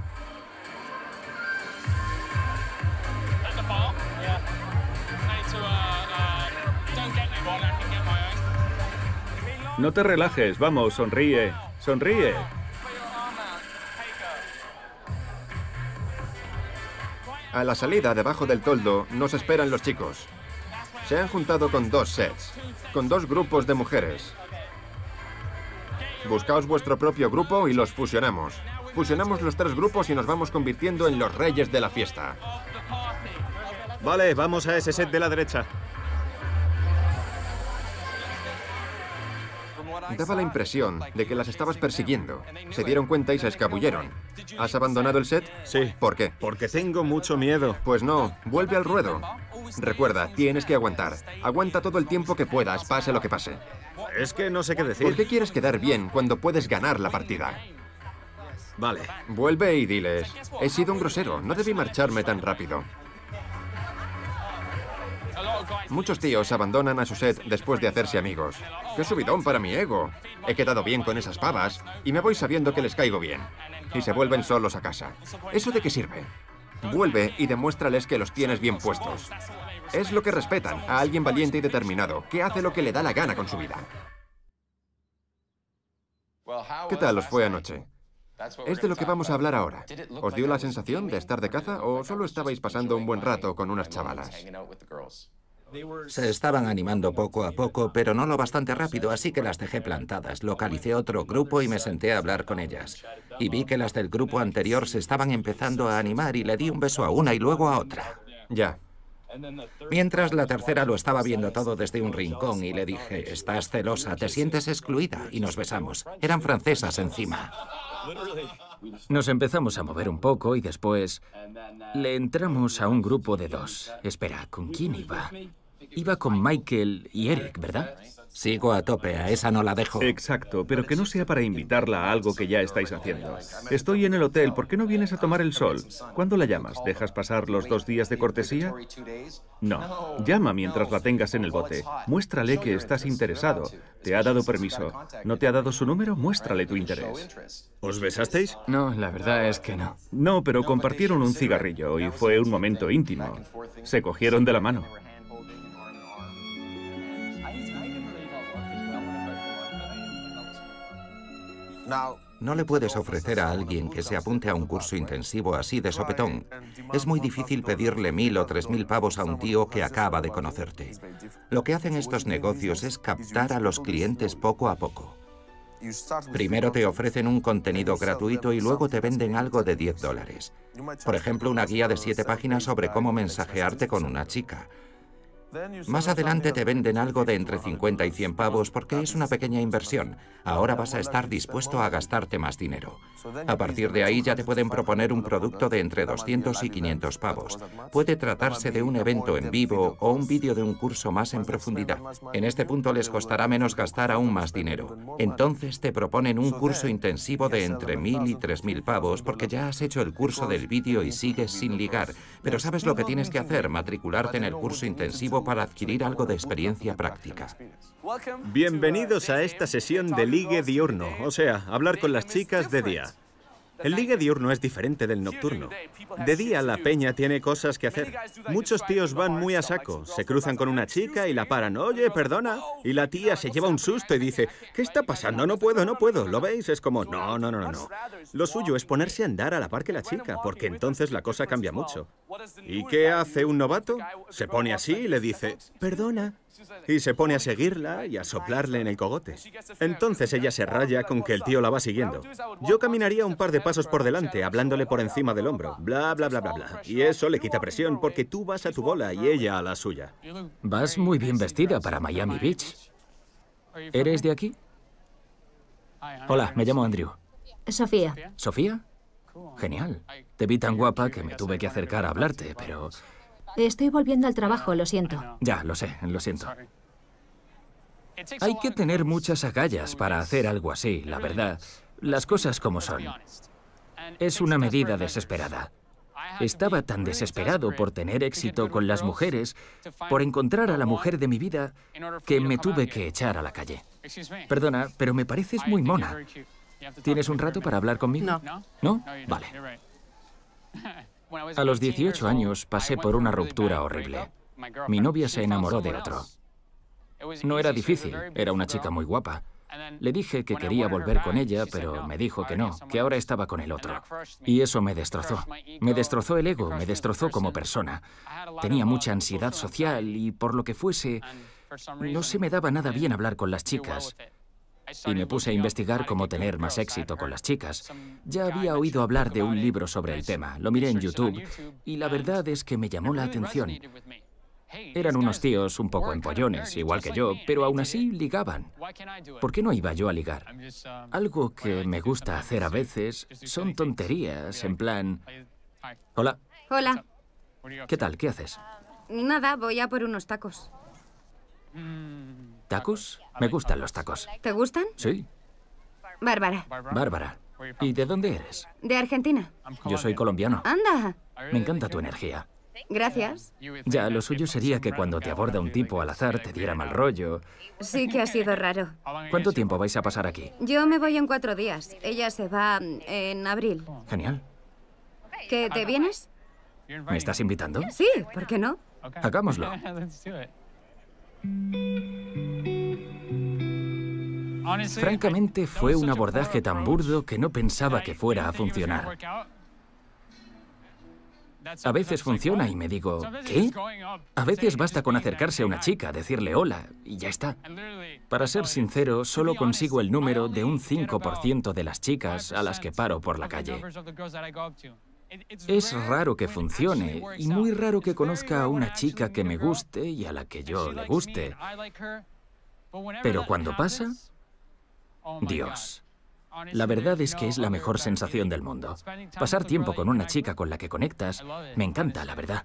No te relajes, vamos, sonríe, sonríe. A la salida, debajo del toldo, nos esperan los chicos. Se han juntado con 2 sets, con 2 grupos de mujeres. Buscaos vuestro propio grupo y los fusionamos. Fusionamos los 3 grupos y nos vamos convirtiendo en los reyes de la fiesta. Vale, vamos a ese set de la derecha. Daba la impresión de que las estabas persiguiendo. Se dieron cuenta y se escabulleron. ¿Has abandonado el set? Sí. ¿Por qué? Porque tengo mucho miedo. Pues no, vuelve al ruedo. Recuerda, tienes que aguantar. Aguanta todo el tiempo que puedas, pase lo que pase. Es que no sé qué decir. ¿Por qué quieres quedar bien cuando puedes ganar la partida? Vale. Vuelve y diles, he sido un grosero, no debí marcharme tan rápido. Muchos tíos abandonan a su set después de hacerse amigos. ¡Qué subidón para mi ego! He quedado bien con esas pavas y me voy sabiendo que les caigo bien. Y se vuelven solos a casa. ¿Eso de qué sirve? Vuelve y demuéstrales que los tienes bien puestos. Es lo que respetan, a alguien valiente y determinado, que hace lo que le da la gana con su vida. ¿Qué tal os fue anoche? Es de lo que vamos a hablar ahora. ¿Os dio la sensación de estar de caza o solo estabais pasando un buen rato con unas chavalas? Se estaban animando poco a poco, pero no lo bastante rápido, así que las dejé plantadas. Localicé otro grupo y me senté a hablar con ellas. Y vi que las del grupo anterior se estaban empezando a animar y le di un beso a una y luego a otra. Ya. Mientras la tercera lo estaba viendo todo desde un rincón y le dije, estás celosa, te sientes excluida, y nos besamos. Eran francesas encima. Nos empezamos a mover un poco y después le entramos a un grupo de 2. Espera, ¿con quién iba? Iba con Michael y Eric, ¿verdad? Sigo a tope, a esa no la dejo. Exacto, pero que no sea para invitarla a algo que ya estáis haciendo. Estoy en el hotel, ¿por qué no vienes a tomar el sol? ¿Cuándo la llamas? ¿Dejas pasar los 2 días de cortesía? No, llama mientras la tengas en el bote. Muéstrale que estás interesado. ¿Te ha dado permiso? ¿No te ha dado su número? Muéstrale tu interés. ¿Os besasteis? No, la verdad es que no. No, pero compartieron un cigarrillo y fue un momento íntimo. Se cogieron de la mano. No le puedes ofrecer a alguien que se apunte a un curso intensivo así de sopetón. Es muy difícil pedirle 1000 o 3000 pavos a un tío que acaba de conocerte. Lo que hacen estos negocios es captar a los clientes poco a poco. Primero te ofrecen un contenido gratuito y luego te venden algo de $10. Por ejemplo, una guía de 7 páginas sobre cómo mensajearte con una chica. Más adelante te venden algo de entre 50 y 100 pavos porque es una pequeña inversión. Ahora vas a estar dispuesto a gastarte más dinero. A partir de ahí ya te pueden proponer un producto de entre 200 y 500 pavos. Puede tratarse de un evento en vivo o un vídeo de un curso más en profundidad. En este punto les costará menos gastar aún más dinero. Entonces te proponen un curso intensivo de entre 1.000 y 3.000 pavos porque ya has hecho el curso del vídeo y sigues sin ligar. Pero ¿sabes lo que tienes que hacer? Matricularte en el curso intensivo para adquirir algo de experiencia práctica. Bienvenidos a esta sesión de ligue diurno, o sea, hablar con las chicas de día. El ligue diurno es diferente del nocturno. De día la peña tiene cosas que hacer. Muchos tíos van muy a saco, se cruzan con una chica y la paran. Oye, perdona. Y la tía se lleva un susto y dice, ¿qué está pasando? No puedo, no puedo. ¿Lo veis? Es como, no. Lo suyo es ponerse a andar a la par que la chica, porque entonces la cosa cambia mucho. ¿Y qué hace un novato? Se pone así y le dice, perdona. Y se pone a seguirla y a soplarle en el cogote. Entonces ella se raya con que el tío la va siguiendo. Yo caminaría un par de pasos por delante, hablándole por encima del hombro. Bla, bla, bla, bla, bla. Y eso le quita presión porque tú vas a tu bola y ella a la suya. Vas muy bien vestida para Miami Beach. ¿Eres de aquí? Hola, me llamo Andrew. Sofía. ¿Sofía? Genial. Te vi tan guapa que me tuve que acercar a hablarte, pero... Estoy volviendo al trabajo, lo siento. Ya, lo sé, lo siento. Hay que tener muchas agallas para hacer algo así, la verdad. Las cosas como son. Es una medida desesperada. Estaba tan desesperado por tener éxito con las mujeres, por encontrar a la mujer de mi vida, que me tuve que echar a la calle. Perdona, pero me pareces muy mona. ¿Tienes un rato para hablar conmigo? No. ¿No? Vale. A los 18 años pasé por una ruptura horrible. Mi novia se enamoró de otro. No era difícil, era una chica muy guapa. Le dije que quería volver con ella, pero me dijo que no, que ahora estaba con el otro. Y eso me destrozó. Me destrozó el ego, me destrozó como persona. Tenía mucha ansiedad social y por lo que fuese, no se me daba nada bien hablar con las chicas. Y me puse a investigar cómo tener más éxito con las chicas. Ya había oído hablar de un libro sobre el tema, lo miré en YouTube, y la verdad es que me llamó la atención. Eran unos tíos un poco empollones, igual que yo, pero aún así ligaban. ¿Por qué no iba yo a ligar? Algo que me gusta hacer a veces son tonterías, en plan... Hola. Hola. ¿Qué tal? ¿Qué haces? Nada, voy a por unos tacos. ¿Tacos? Me gustan los tacos. ¿Te gustan? Sí. Bárbara. Bárbara. ¿Y de dónde eres? De Argentina. Yo soy colombiano. Anda. Me encanta tu energía. Gracias. Ya, lo suyo sería que cuando te aborda un tipo al azar te diera mal rollo. Sí que ha sido raro. ¿Cuánto tiempo vais a pasar aquí? Yo me voy en 4 días. Ella se va en abril. Genial. ¿Qué, te vienes? ¿Me estás invitando? Sí, ¿por qué no? Hagámoslo. Francamente, fue un abordaje tan burdo que no pensaba que fuera a funcionar. A veces funciona y me digo, ¿qué? A veces basta con acercarse a una chica, decirle hola y ya está. Para ser sincero, solo consigo el número de un 5% de las chicas a las que paro por la calle. Es raro que funcione y muy raro que conozca a una chica que me guste y a la que yo le guste. Pero cuando pasa, Dios. La verdad es que es la mejor sensación del mundo. Pasar tiempo con una chica con la que conectas, me encanta, la verdad.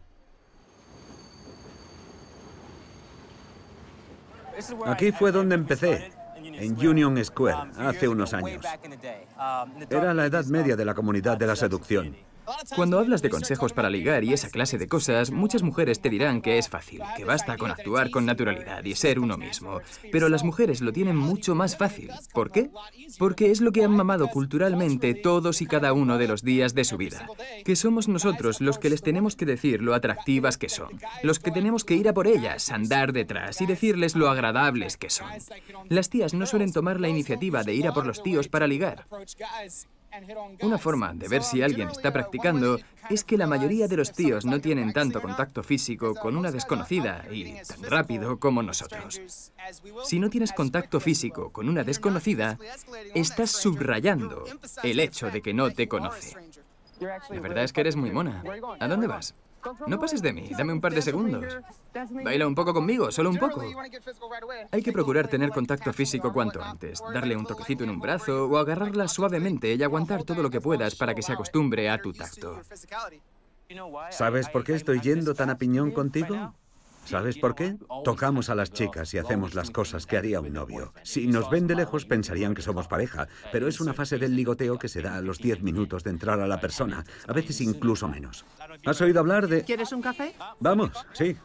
Aquí fue donde empecé, en Union Square, hace unos años. Era la edad media de la comunidad de la seducción. Cuando hablas de consejos para ligar y esa clase de cosas, muchas mujeres te dirán que es fácil, que basta con actuar con naturalidad y ser uno mismo. Pero las mujeres lo tienen mucho más fácil. ¿Por qué? Porque es lo que han mamado culturalmente todos y cada uno de los días de su vida. Que somos nosotros los que les tenemos que decir lo atractivas que son, los que tenemos que ir a por ellas, andar detrás y decirles lo agradables que son. Las tías no suelen tomar la iniciativa de ir a por los tíos para ligar. Una forma de ver si alguien está practicando es que la mayoría de los tíos no tienen tanto contacto físico con una desconocida y tan rápido como nosotros. Si no tienes contacto físico con una desconocida, estás subrayando el hecho de que no te conoce. La verdad es que eres muy mona. ¿A dónde vas? No pases de mí, dame un par de segundos. Baila un poco conmigo, solo un poco. Hay que procurar tener contacto físico cuanto antes, darle un toquecito en un brazo o agarrarla suavemente y aguantar todo lo que puedas para que se acostumbre a tu tacto. ¿Sabes por qué estoy yendo tan a piñón contigo? ¿Sabes por qué? Tocamos a las chicas y hacemos las cosas que haría un novio. Si nos ven de lejos pensarían que somos pareja, pero es una fase del ligoteo que se da a los 10 minutos de entrar a la persona, a veces incluso menos. ¿Has oído hablar de...? ¿Quieres un café? Vamos, sí.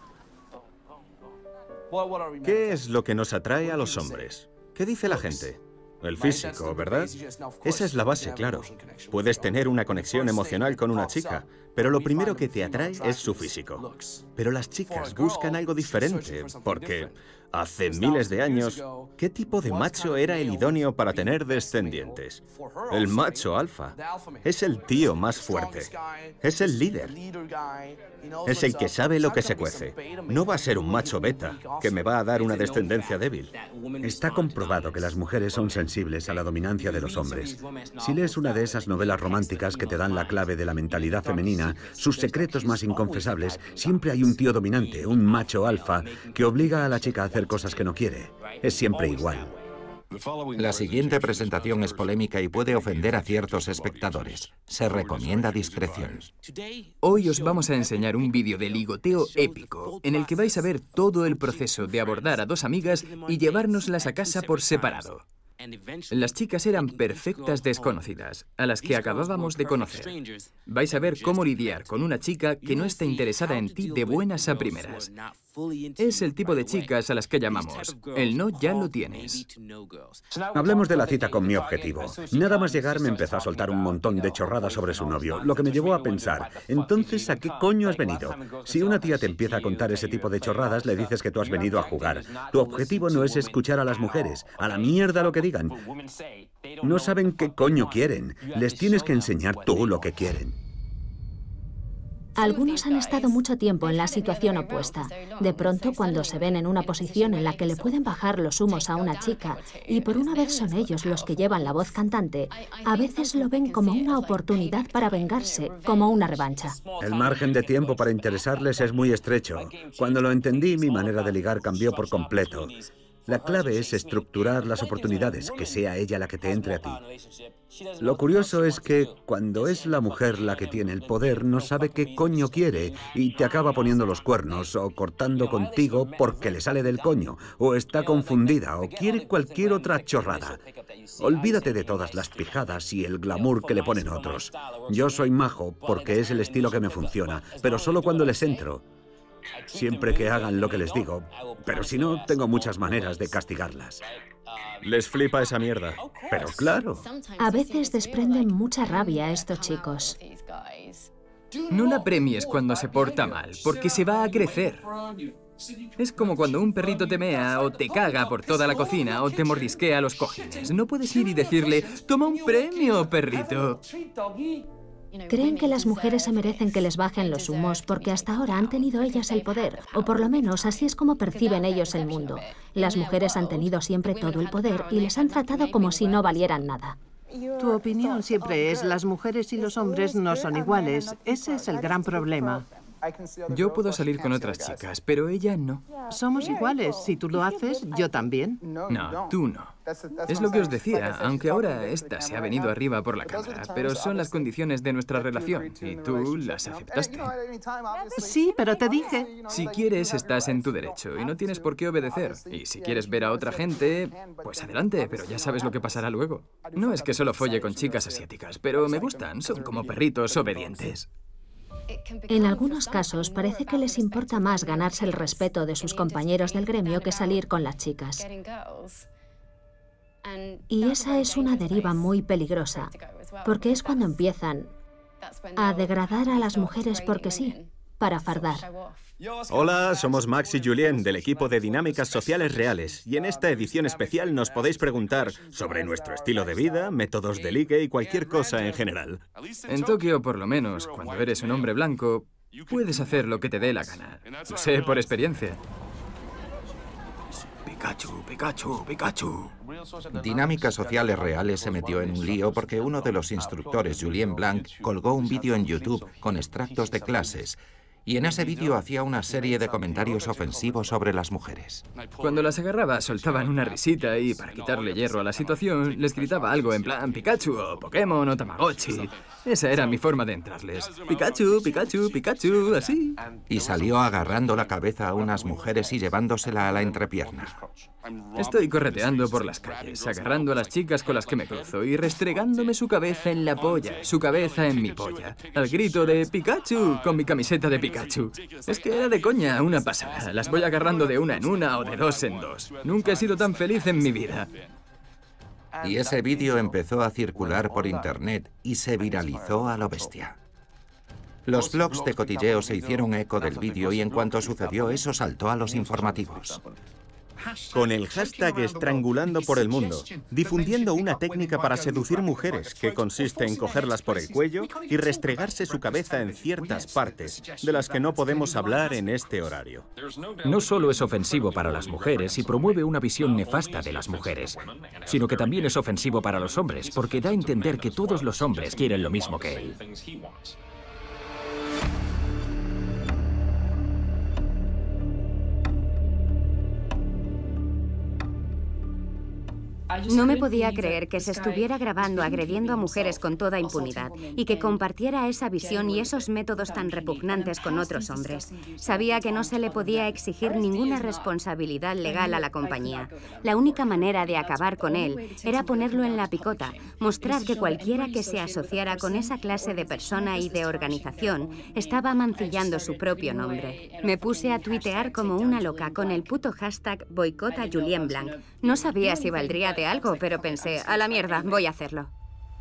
¿Qué es lo que nos atrae a los hombres? ¿Qué dice la gente? El físico, ¿verdad? Esa es la base, claro. Puedes tener una conexión emocional con una chica, pero lo primero que te atrae es su físico. Pero las chicas buscan algo diferente, porque hace miles de años, ¿qué tipo de macho era el idóneo para tener descendientes? El macho alfa. Es el tío más fuerte. Es el líder. Es el que sabe lo que se cuece. No va a ser un macho beta, que me va a dar una descendencia débil. Está comprobado que las mujeres son sensibles a la dominancia de los hombres. Si lees una de esas novelas románticas que te dan la clave de la mentalidad femenina, sus secretos más inconfesables, siempre hay un tío dominante, un macho alfa, que obliga a la chica a hacer cosas que no quiere. Es siempre igual. La siguiente presentación es polémica y puede ofender a ciertos espectadores. Se recomienda discreción. Hoy os vamos a enseñar un vídeo de ligoteo épico, en el que vais a ver todo el proceso de abordar a dos amigas y llevárnoslas a casa por separado. Las chicas eran perfectas desconocidas, a las que acabábamos de conocer. Vais a ver cómo lidiar con una chica que no está interesada en ti de buenas a primeras. Es el tipo de chicas a las que llamamos el no ya lo tienes. Hablemos de la cita con mi objetivo. Nada más llegar me empezó a soltar un montón de chorradas sobre su novio, lo que me llevó a pensar, entonces, ¿a qué coño has venido? Si una tía te empieza a contar ese tipo de chorradas, le dices que tú has venido a jugar. Tu objetivo no es escuchar a las mujeres, a la mierda lo que digan. No saben qué coño quieren. Les tienes que enseñar tú lo que quieren. Algunos han estado mucho tiempo en la situación opuesta. De pronto, cuando se ven en una posición en la que le pueden bajar los humos a una chica, y por una vez son ellos los que llevan la voz cantante, a veces lo ven como una oportunidad para vengarse, como una revancha. El margen de tiempo para interesarles es muy estrecho. Cuando lo entendí, mi manera de ligar cambió por completo. La clave es estructurar las oportunidades, que sea ella la que te entre a ti. Lo curioso es que cuando es la mujer la que tiene el poder, no sabe qué coño quiere y te acaba poniendo los cuernos o cortando contigo porque le sale del coño, o está confundida o quiere cualquier otra chorrada. Olvídate de todas las pijadas y el glamour que le ponen otros. Yo soy majo porque es el estilo que me funciona, pero solo cuando les entro. Siempre que hagan lo que les digo, pero si no, tengo muchas maneras de castigarlas. Les flipa esa mierda. Pero claro. A veces desprenden mucha rabia a estos chicos. No la premies cuando se porta mal, porque se va a crecer. Es como cuando un perrito te mea o te caga por toda la cocina o te mordisquea los cojines. No puedes ir y decirle, toma un premio, perrito. Creen que las mujeres se merecen que les bajen los humos porque hasta ahora han tenido ellas el poder, o por lo menos así es como perciben ellos el mundo. Las mujeres han tenido siempre todo el poder y les han tratado como si no valieran nada. Tu opinión siempre es, las mujeres y los hombres no son iguales. Ese es el gran problema. Yo puedo salir con otras chicas, pero ella no. Somos iguales. Si tú lo haces, yo también. No, tú no. Es lo que os decía, aunque ahora esta se ha venido arriba por la cámara, pero son las condiciones de nuestra relación y tú las aceptaste. Sí, pero te dije. Si quieres, estás en tu derecho y no tienes por qué obedecer. Y si quieres ver a otra gente, pues adelante, pero ya sabes lo que pasará luego. No es que solo folle con chicas asiáticas, pero me gustan, son como perritos obedientes. En algunos casos parece que les importa más ganarse el respeto de sus compañeros del gremio que salir con las chicas. Y esa es una deriva muy peligrosa, porque es cuando empiezan a degradar a las mujeres porque sí. para fardar. Hola, somos Max y Julien del equipo de Dinámicas Sociales Reales y en esta edición especial nos podéis preguntar sobre nuestro estilo de vida, métodos de ligue y cualquier cosa en general. En Tokio, por lo menos, cuando eres un hombre blanco, puedes hacer lo que te dé la gana. Lo sé por experiencia. Pikachu, Pikachu, Pikachu. Dinámicas Sociales Reales se metió en un lío porque uno de los instructores, Julien Blanc, colgó un vídeo en YouTube con extractos de clases. Y en ese vídeo hacía una serie de comentarios ofensivos sobre las mujeres. Cuando las agarraba, soltaban una risita y, para quitarle hierro a la situación, les gritaba algo en plan Pikachu o Pokémon o Tamagotchi. Esa era mi forma de entrarles. Pikachu, Pikachu, Pikachu, así. Y salió agarrando la cabeza a unas mujeres y llevándosela a la entrepierna. Estoy correteando por las calles, agarrando a las chicas con las que me cruzo y restregándome su cabeza en la polla, su cabeza en mi polla, al grito de Pikachu con mi camiseta de Pikachu. Es que era de coña, una pasada. Las voy agarrando de una en una o de dos en dos. Nunca he sido tan feliz en mi vida. Y ese vídeo empezó a circular por internet y se viralizó a lo bestia. Los blogs de cotilleo se hicieron eco del vídeo y en cuanto sucedió eso saltó a los informativos. Con el hashtag Estrangulando por el Mundo, difundiendo una técnica para seducir mujeres que consiste en cogerlas por el cuello y restregarse su cabeza en ciertas partes, de las que no podemos hablar en este horario. No solo es ofensivo para las mujeres y promueve una visión nefasta de las mujeres, sino que también es ofensivo para los hombres, porque da a entender que todos los hombres quieren lo mismo que él. No me podía creer que se estuviera grabando agrediendo a mujeres con toda impunidad y que compartiera esa visión y esos métodos tan repugnantes con otros hombres. Sabía que no se le podía exigir ninguna responsabilidad legal a la compañía. La única manera de acabar con él era ponerlo en la picota, mostrar que cualquiera que se asociara con esa clase de persona y de organización estaba mancillando su propio nombre. Me puse a tuitear como una loca con el puto hashtag boicota Julien Blanc. No sabía si valdría de algo, pero pensé, a la mierda, voy a hacerlo.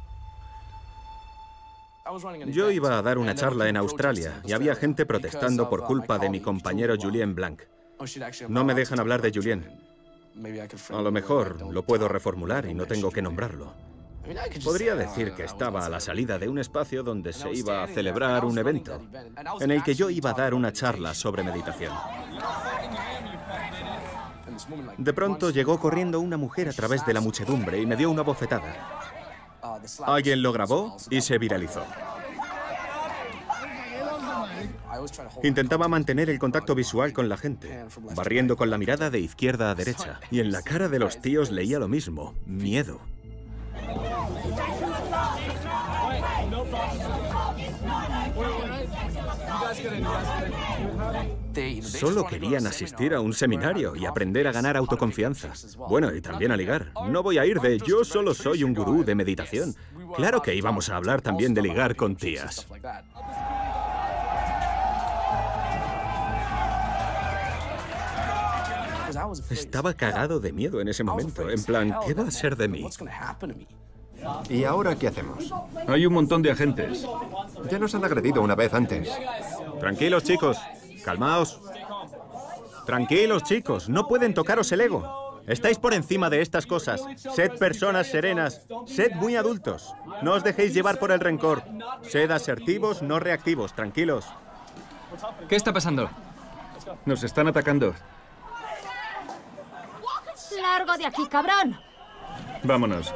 Yo iba a dar una charla en Australia y había gente protestando por culpa de mi compañero Julien Blanc. No me dejan hablar de Julien. A lo mejor lo puedo reformular y no tengo que nombrarlo. Podría decir que estaba a la salida de un espacio donde se iba a celebrar un evento, en el que yo iba a dar una charla sobre meditación. De pronto llegó corriendo una mujer a través de la muchedumbre y me dio una bofetada. Alguien lo grabó y se viralizó. Intentaba mantener el contacto visual con la gente, barriendo con la mirada de izquierda a derecha. Y en la cara de los tíos leía lo mismo, miedo. Solo querían asistir a un seminario y aprender a ganar autoconfianza. Bueno, y también a ligar. No voy a ir de yo solo soy un gurú de meditación. Claro que íbamos a hablar también de ligar con tías. Estaba cagado de miedo en ese momento, en plan, ¿qué va a ser de mí? ¿Y ahora qué hacemos? Hay un montón de agentes. Ya nos han agredido una vez antes. Tranquilos, chicos. Calmaos. Tranquilos, chicos. No pueden tocaros el ego. Estáis por encima de estas cosas. Sed personas serenas. Sed muy adultos. No os dejéis llevar por el rencor. Sed asertivos, no reactivos. Tranquilos. ¿Qué está pasando? Nos están atacando. ¡Largo de aquí, cabrón! Vámonos.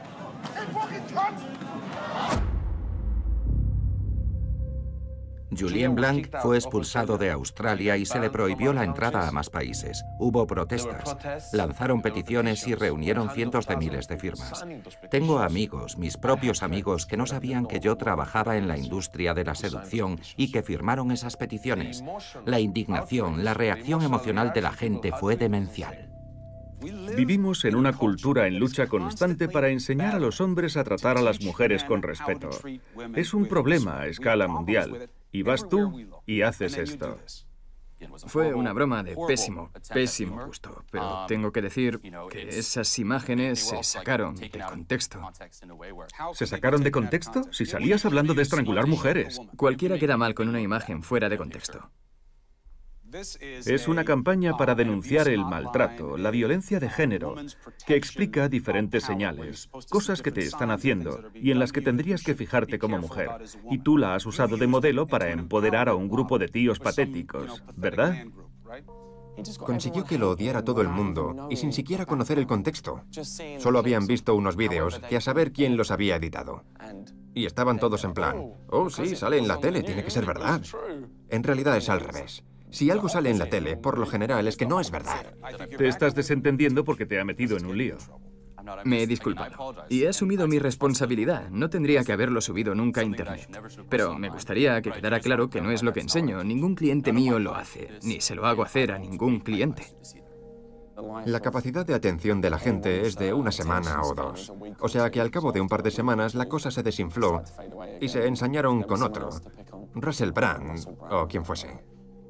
Julien Blanc fue expulsado de Australia y se le prohibió la entrada a más países. Hubo protestas, lanzaron peticiones y reunieron cientos de miles de firmas. Tengo amigos, mis propios amigos, que no sabían que yo trabajaba en la industria de la seducción y que firmaron esas peticiones. La indignación, la reacción emocional de la gente fue demencial. Vivimos en una cultura en lucha constante para enseñar a los hombres a tratar a las mujeres con respeto. Es un problema a escala mundial. Y vas tú y haces esto. Fue una broma de pésimo gusto, pero tengo que decir que esas imágenes se sacaron de contexto. ¿Se sacaron de contexto? Si salías hablando de estrangular mujeres. Cualquiera queda mal con una imagen fuera de contexto. Es una campaña para denunciar el maltrato, la violencia de género, que explica diferentes señales, cosas que te están haciendo y en las que tendrías que fijarte como mujer. Y tú la has usado de modelo para empoderar a un grupo de tíos patéticos, ¿verdad? Consiguió que lo odiara todo el mundo y sin siquiera conocer el contexto. Solo habían visto unos vídeos que a saber quién los había editado. Y estaban todos en plan, oh sí, sale en la tele, tiene que ser verdad. En realidad es al revés. Si algo sale en la tele, por lo general es que no es verdad. Te estás desentendiendo porque te ha metido en un lío. Me he disculpado. Y he asumido mi responsabilidad. No tendría que haberlo subido nunca a Internet. Pero me gustaría que quedara claro que no es lo que enseño. Ningún cliente mío lo hace. Ni se lo hago hacer a ningún cliente. La capacidad de atención de la gente es de una semana o dos. O sea que al cabo de un par de semanas la cosa se desinfló y se ensañaron con otro. Russell Brand o quien fuese.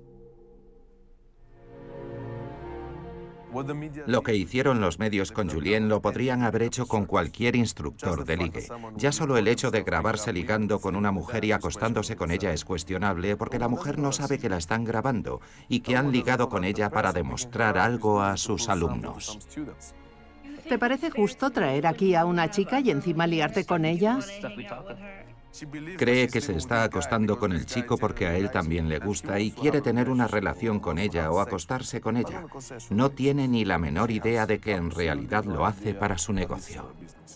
Lo que hicieron los medios con Julien lo podrían haber hecho con cualquier instructor de ligue. Ya solo el hecho de grabarse ligando con una mujer y acostándose con ella es cuestionable porque la mujer no sabe que la están grabando y que han ligado con ella para demostrar algo a sus alumnos. ¿Te parece justo traer aquí a una chica y encima liarte con ella? Cree que se está acostando con el chico porque a él también le gusta y quiere tener una relación con ella o acostarse con ella. No tiene ni la menor idea de que en realidad lo hace para su negocio.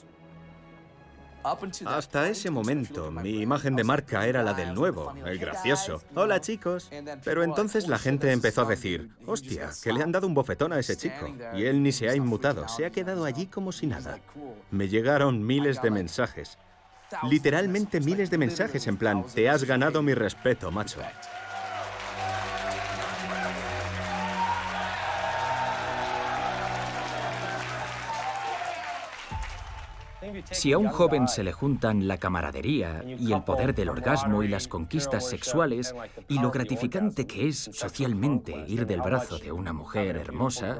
Hasta ese momento, mi imagen de marca era la del nuevo, el gracioso. Hola, chicos. Pero entonces la gente empezó a decir, hostia, que le han dado un bofetón a ese chico. Y él ni se ha inmutado, se ha quedado allí como si nada. Me llegaron miles de mensajes. Literalmente miles de mensajes en plan, te has ganado mi respeto, macho. Si a un joven se le juntan la camaradería y el poder del orgasmo y las conquistas sexuales y lo gratificante que es socialmente ir del brazo de una mujer hermosa,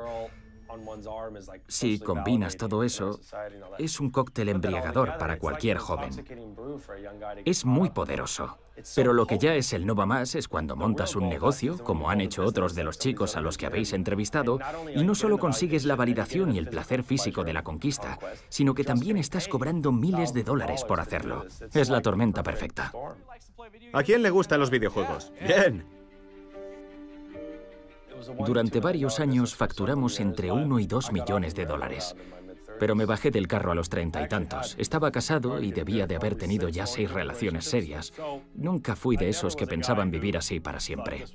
si combinas todo eso, es un cóctel embriagador para cualquier joven. Es muy poderoso. Pero lo que ya es el no va más es cuando montas un negocio, como han hecho otros de los chicos a los que habéis entrevistado, y no solo consigues la validación y el placer físico de la conquista, sino que también estás cobrando miles de dólares por hacerlo. Es la tormenta perfecta. ¿A quién le gustan los videojuegos? ¡Bien! Durante varios años facturamos entre 1 y 2 millones de dólares. Pero me bajé del carro a los 30 y tantos. Estaba casado y debía de haber tenido ya 6 relaciones serias. Nunca fui de esos que pensaban vivir así para siempre.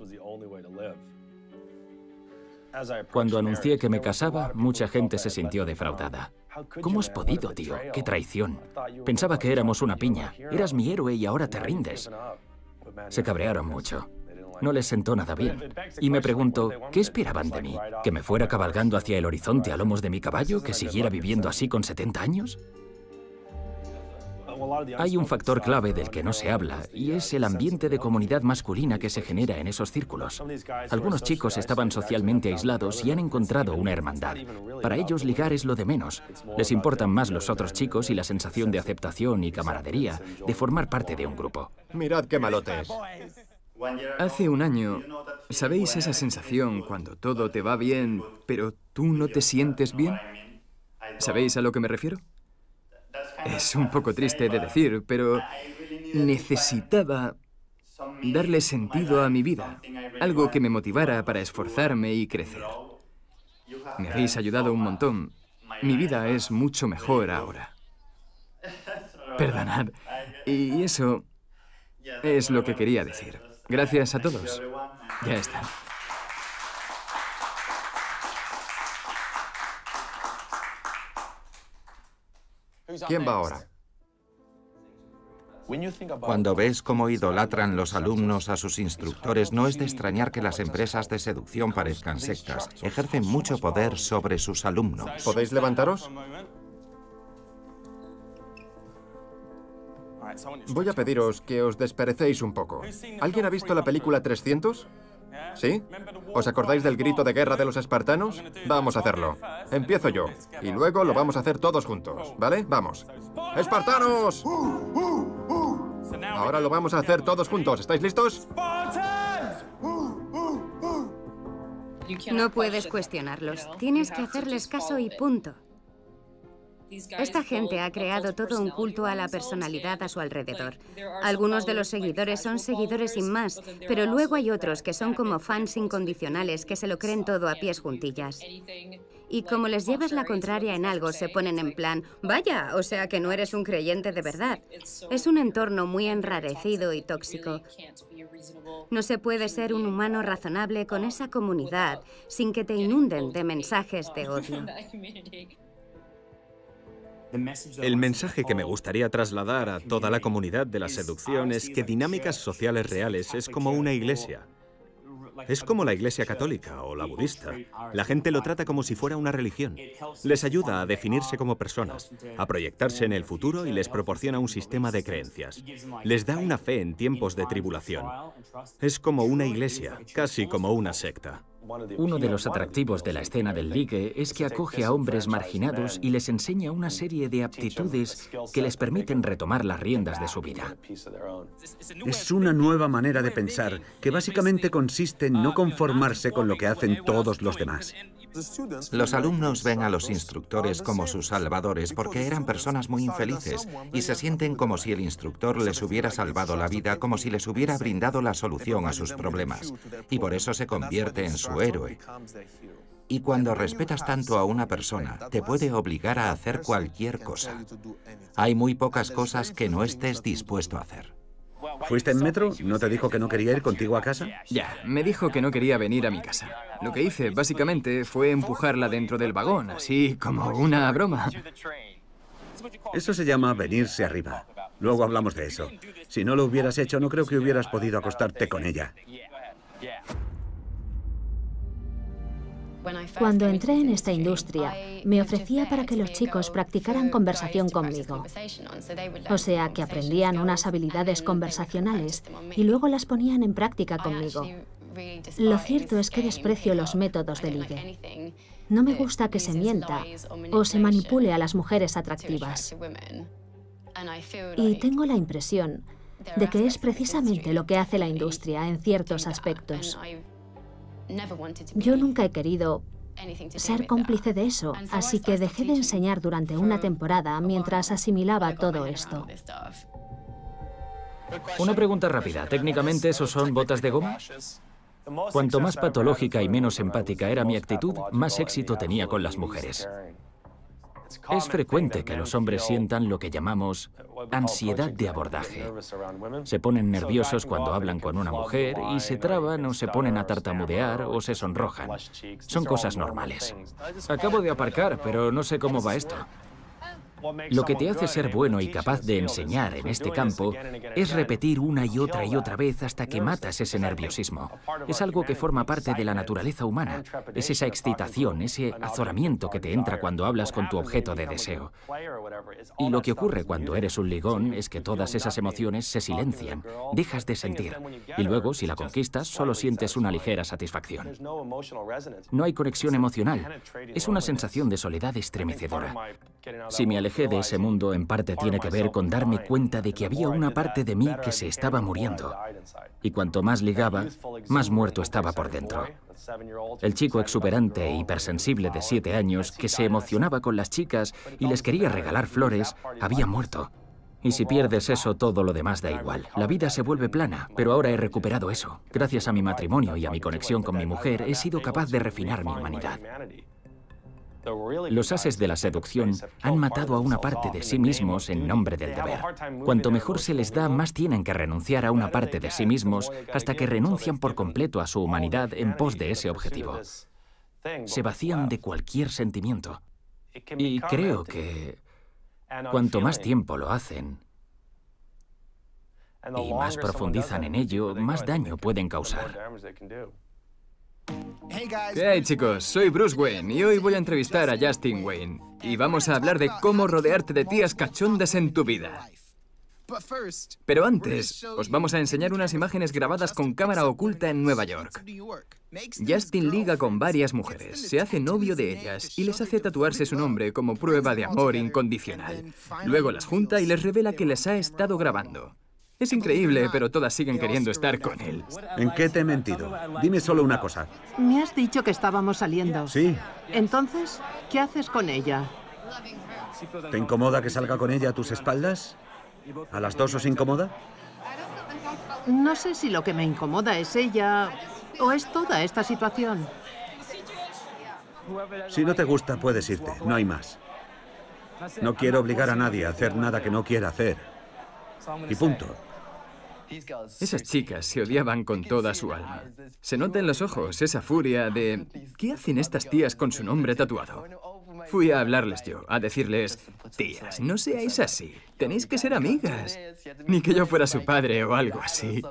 Cuando anuncié que me casaba, mucha gente se sintió defraudada. ¿Cómo has podido, tío? ¡Qué traición! Pensaba que éramos una piña. Eras mi héroe y ahora te rindes. Se cabrearon mucho. No les sentó nada bien. Y me pregunto, ¿qué esperaban de mí? ¿Que me fuera cabalgando hacia el horizonte a lomos de mi caballo? ¿Que siguiera viviendo así con 70 años? Hay un factor clave del que no se habla, y es el ambiente de comunidad masculina que se genera en esos círculos. Algunos chicos estaban socialmente aislados y han encontrado una hermandad. Para ellos ligar es lo de menos. Les importan más los otros chicos y la sensación de aceptación y camaradería de formar parte de un grupo. Mirad qué malotes. Hace un año, ¿sabéis esa sensación cuando todo te va bien, pero tú no te sientes bien? ¿Sabéis a lo que me refiero? Es un poco triste de decir, pero necesitaba darle sentido a mi vida, algo que me motivara para esforzarme y crecer. Me habéis ayudado un montón. Mi vida es mucho mejor ahora. Perdonad. Y eso es lo que quería decir. Gracias a todos. Ya está. ¿Quién va ahora? Cuando ves cómo idolatran los alumnos a sus instructores, no es de extrañar que las empresas de seducción parezcan sectas. Ejercen mucho poder sobre sus alumnos. ¿Podéis levantaros? Voy a pediros que os desperecéis un poco. ¿Alguien ha visto la película 300? ¿Sí? ¿Os acordáis del grito de guerra de los espartanos? Vamos a hacerlo. Empiezo yo. Y luego lo vamos a hacer todos juntos, ¿vale? Vamos. ¡Espartanos! Ahora lo vamos a hacer todos juntos. ¿Estáis listos? No puedes cuestionarlos. Tienes que hacerles caso y punto. Esta gente ha creado todo un culto a la personalidad a su alrededor. Algunos de los seguidores son seguidores sin más, pero luego hay otros que son como fans incondicionales que se lo creen todo a pies juntillas. Y como les llevas la contraria en algo, se ponen en plan, vaya, o sea que no eres un creyente de verdad. Es un entorno muy enrarecido y tóxico. No se puede ser un humano razonable con esa comunidad sin que te inunden de mensajes de odio. El mensaje que me gustaría trasladar a toda la comunidad de la seducción es que dinámicas sociales reales es como una iglesia. Es como la iglesia católica o la budista. La gente lo trata como si fuera una religión. Les ayuda a definirse como personas, a proyectarse en el futuro y les proporciona un sistema de creencias. Les da una fe en tiempos de tribulación. Es como una iglesia, casi como una secta. Uno de los atractivos de la escena del ligue es que acoge a hombres marginados y les enseña una serie de aptitudes que les permiten retomar las riendas de su vida. Es una nueva manera de pensar que básicamente consiste en no conformarse con lo que hacen todos los demás. Los alumnos ven a los instructores como sus salvadores porque eran personas muy infelices y se sienten como si el instructor les hubiera salvado la vida, como si les hubiera brindado la solución a sus problemas. Y por eso se convierte en su héroe. Y cuando respetas tanto a una persona, te puede obligar a hacer cualquier cosa. Hay muy pocas cosas que no estés dispuesto a hacer. ¿Fuiste en metro? ¿No te dijo que no quería ir contigo a casa? Ya, me dijo que no quería venir a mi casa. Lo que hice, básicamente, fue empujarla dentro del vagón, así como una broma. Eso se llama venirse arriba. Luego hablamos de eso. Si no lo hubieras hecho, no creo que hubieras podido acostarte con ella. Cuando entré en esta industria, me ofrecía para que los chicos practicaran conversación conmigo. O sea, que aprendían unas habilidades conversacionales y luego las ponían en práctica conmigo. Lo cierto es que desprecio los métodos de ligue. No me gusta que se mienta o se manipule a las mujeres atractivas. Y tengo la impresión de que es precisamente lo que hace la industria en ciertos aspectos. Yo nunca he querido ser cómplice de eso, así que dejé de enseñar durante una temporada mientras asimilaba todo esto. Una pregunta rápida. ¿Técnicamente esos son botas de goma? Cuanto más patológica y menos empática era mi actitud, más éxito tenía con las mujeres. Es frecuente que los hombres sientan lo que llamamos ansiedad de abordaje. Se ponen nerviosos cuando hablan con una mujer y se traban o se ponen a tartamudear o se sonrojan. Son cosas normales. Acabo de aparcar, pero no sé cómo va esto. Lo que te hace ser bueno y capaz de enseñar en este campo es repetir una y otra vez hasta que matas ese nerviosismo. Es algo que forma parte de la naturaleza humana. Es esa excitación, ese azoramiento que te entra cuando hablas con tu objeto de deseo. Y lo que ocurre cuando eres un ligón es que todas esas emociones se silencian, dejas de sentir. Y luego, si la conquistas, solo sientes una ligera satisfacción. No hay conexión emocional. Es una sensación de soledad estremecedora. Si me alejé de ese mundo, en parte tiene que ver con darme cuenta de que había una parte de mí que se estaba muriendo. Y cuanto más ligaba, más muerto estaba por dentro. El chico exuberante e hipersensible de 7 años que se emocionaba con las chicas y les quería regalar flores, había muerto. Y si pierdes eso, todo lo demás da igual. La vida se vuelve plana, pero ahora he recuperado eso. Gracias a mi matrimonio y a mi conexión con mi mujer, he sido capaz de refinar mi humanidad. Los ases de la seducción han matado a una parte de sí mismos en nombre del deber. Cuanto mejor se les da, más tienen que renunciar a una parte de sí mismos hasta que renuncian por completo a su humanidad en pos de ese objetivo. Se vacían de cualquier sentimiento. Y creo que cuanto más tiempo lo hacen y más profundizan en ello, más daño pueden causar. ¿Qué hay, chicos? Soy Bruce Wayne y hoy voy a entrevistar a Justin Wayne. Y vamos a hablar de cómo rodearte de tías cachondas en tu vida. Pero antes, os vamos a enseñar unas imágenes grabadas con cámara oculta en Nueva York. Justin liga con varias mujeres, se hace novio de ellas y les hace tatuarse su nombre como prueba de amor incondicional. Luego las junta y les revela que les ha estado grabando. Es increíble, pero todas siguen queriendo estar con él. ¿En qué te he mentido? Dime solo una cosa. Me has dicho que estábamos saliendo. Sí. Entonces, ¿qué haces con ella? ¿Te incomoda que salga con ella a tus espaldas? ¿A las dos os incomoda? No sé si lo que me incomoda es ella o es toda esta situación. Si no te gusta, puedes irte. No hay más. No quiero obligar a nadie a hacer nada que no quiera hacer. Y punto. Esas chicas se odiaban con toda su alma. Se nota en los ojos esa furia de... ¿Qué hacen estas tías con su nombre tatuado? Fui a hablarles yo, a decirles, tías, no seáis así, tenéis que ser amigas. Ni que yo fuera su padre o algo así.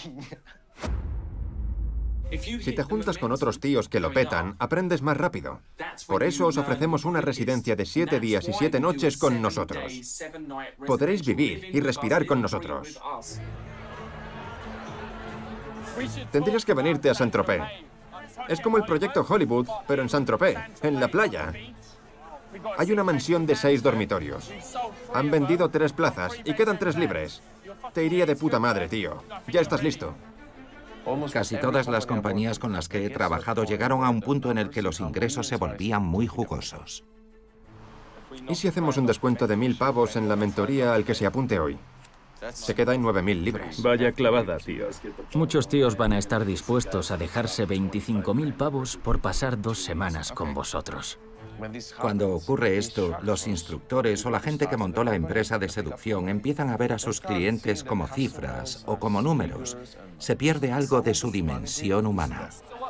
Si te juntas con otros tíos que lo petan, aprendes más rápido. Por eso os ofrecemos una residencia de 7 días y 7 noches con nosotros. Podréis vivir y respirar con nosotros. Tendrías que venirte a Saint-Tropez. Es como el proyecto Hollywood, pero en Saint-Tropez, en la playa. Hay una mansión de 6 dormitorios. Han vendido 3 plazas y quedan 3 libres. Te iría de puta madre, tío. Ya estás listo. Casi todas las compañías con las que he trabajado llegaron a un punto en el que los ingresos se volvían muy jugosos. ¿Y si hacemos un descuento de 1000 pavos en la mentoría al que se apunte hoy? Se queda en 9000 libras. Vaya clavada, tío. Muchos tíos van a estar dispuestos a dejarse 25.000 pavos por pasar 2 semanas con vosotros. Cuando ocurre esto, los instructores o la gente que montó la empresa de seducción empiezan a ver a sus clientes como cifras o como números. Se pierde algo de su dimensión humana.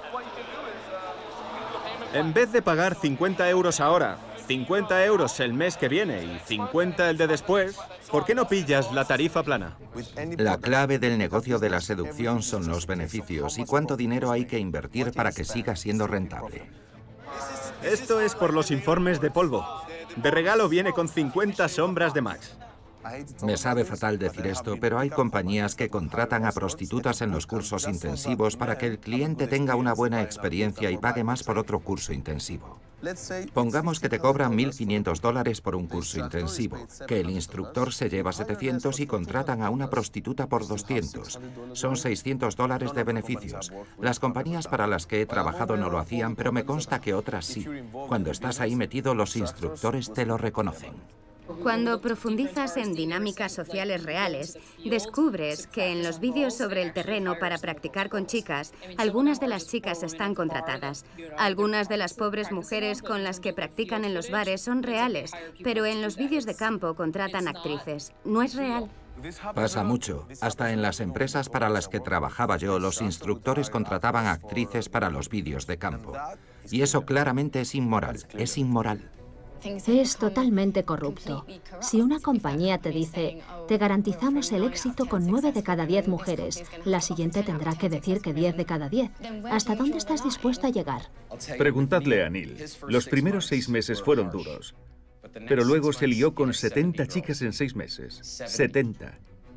En vez de pagar 50 euros ahora, 50 euros el mes que viene y 50 el de después, ¿por qué no pillas la tarifa plana? La clave del negocio de la seducción son los beneficios y cuánto dinero hay que invertir para que siga siendo rentable. Esto es por los informes de polvo. De regalo viene con 50 sombras de Max. Me sabe fatal decir esto, pero hay compañías que contratan a prostitutas en los cursos intensivos para que el cliente tenga una buena experiencia y pague más por otro curso intensivo. Pongamos que te cobran $1.500 por un curso intensivo, que el instructor se lleva 700 y contratan a una prostituta por 200. Son $600 de beneficios. Las compañías para las que he trabajado no lo hacían, pero me consta que otras sí. Cuando estás ahí metido, los instructores te lo reconocen. Cuando profundizas en dinámicas sociales reales, descubres que en los vídeos sobre el terreno para practicar con chicas, algunas de las chicas están contratadas. Algunas de las pobres mujeres con las que practican en los bares son reales, pero en los vídeos de campo contratan actrices. No es real. Pasa mucho. Hasta en las empresas para las que trabajaba yo, los instructores contrataban actrices para los vídeos de campo. Y eso claramente es inmoral. Es inmoral. Es totalmente corrupto. Si una compañía te dice, te garantizamos el éxito con 9 de cada 10 mujeres, la siguiente tendrá que decir que 10 de cada 10. ¿Hasta dónde estás dispuesta a llegar? Preguntadle a Neil. Los primeros 6 meses fueron duros. Pero luego se lió con 70 chicas en 6 meses. 70.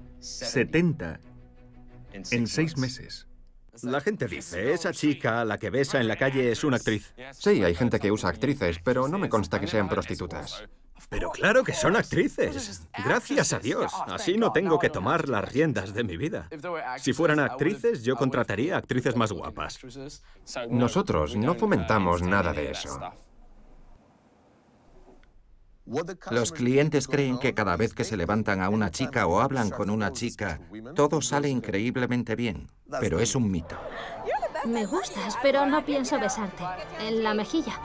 70 en 6 meses. La gente dice, esa chica a la que besa en la calle es una actriz. Sí, hay gente que usa actrices, pero no me consta que sean prostitutas. Pero claro que son actrices. Gracias a Dios. Así no tengo que tomar las riendas de mi vida. Si fueran actrices, yo contrataría actrices más guapas. Nosotros no fomentamos nada de eso. Los clientes creen que cada vez que se levantan a una chica o hablan con una chica, todo sale increíblemente bien, pero es un mito. Me gustas, pero no pienso besarte. En la mejilla.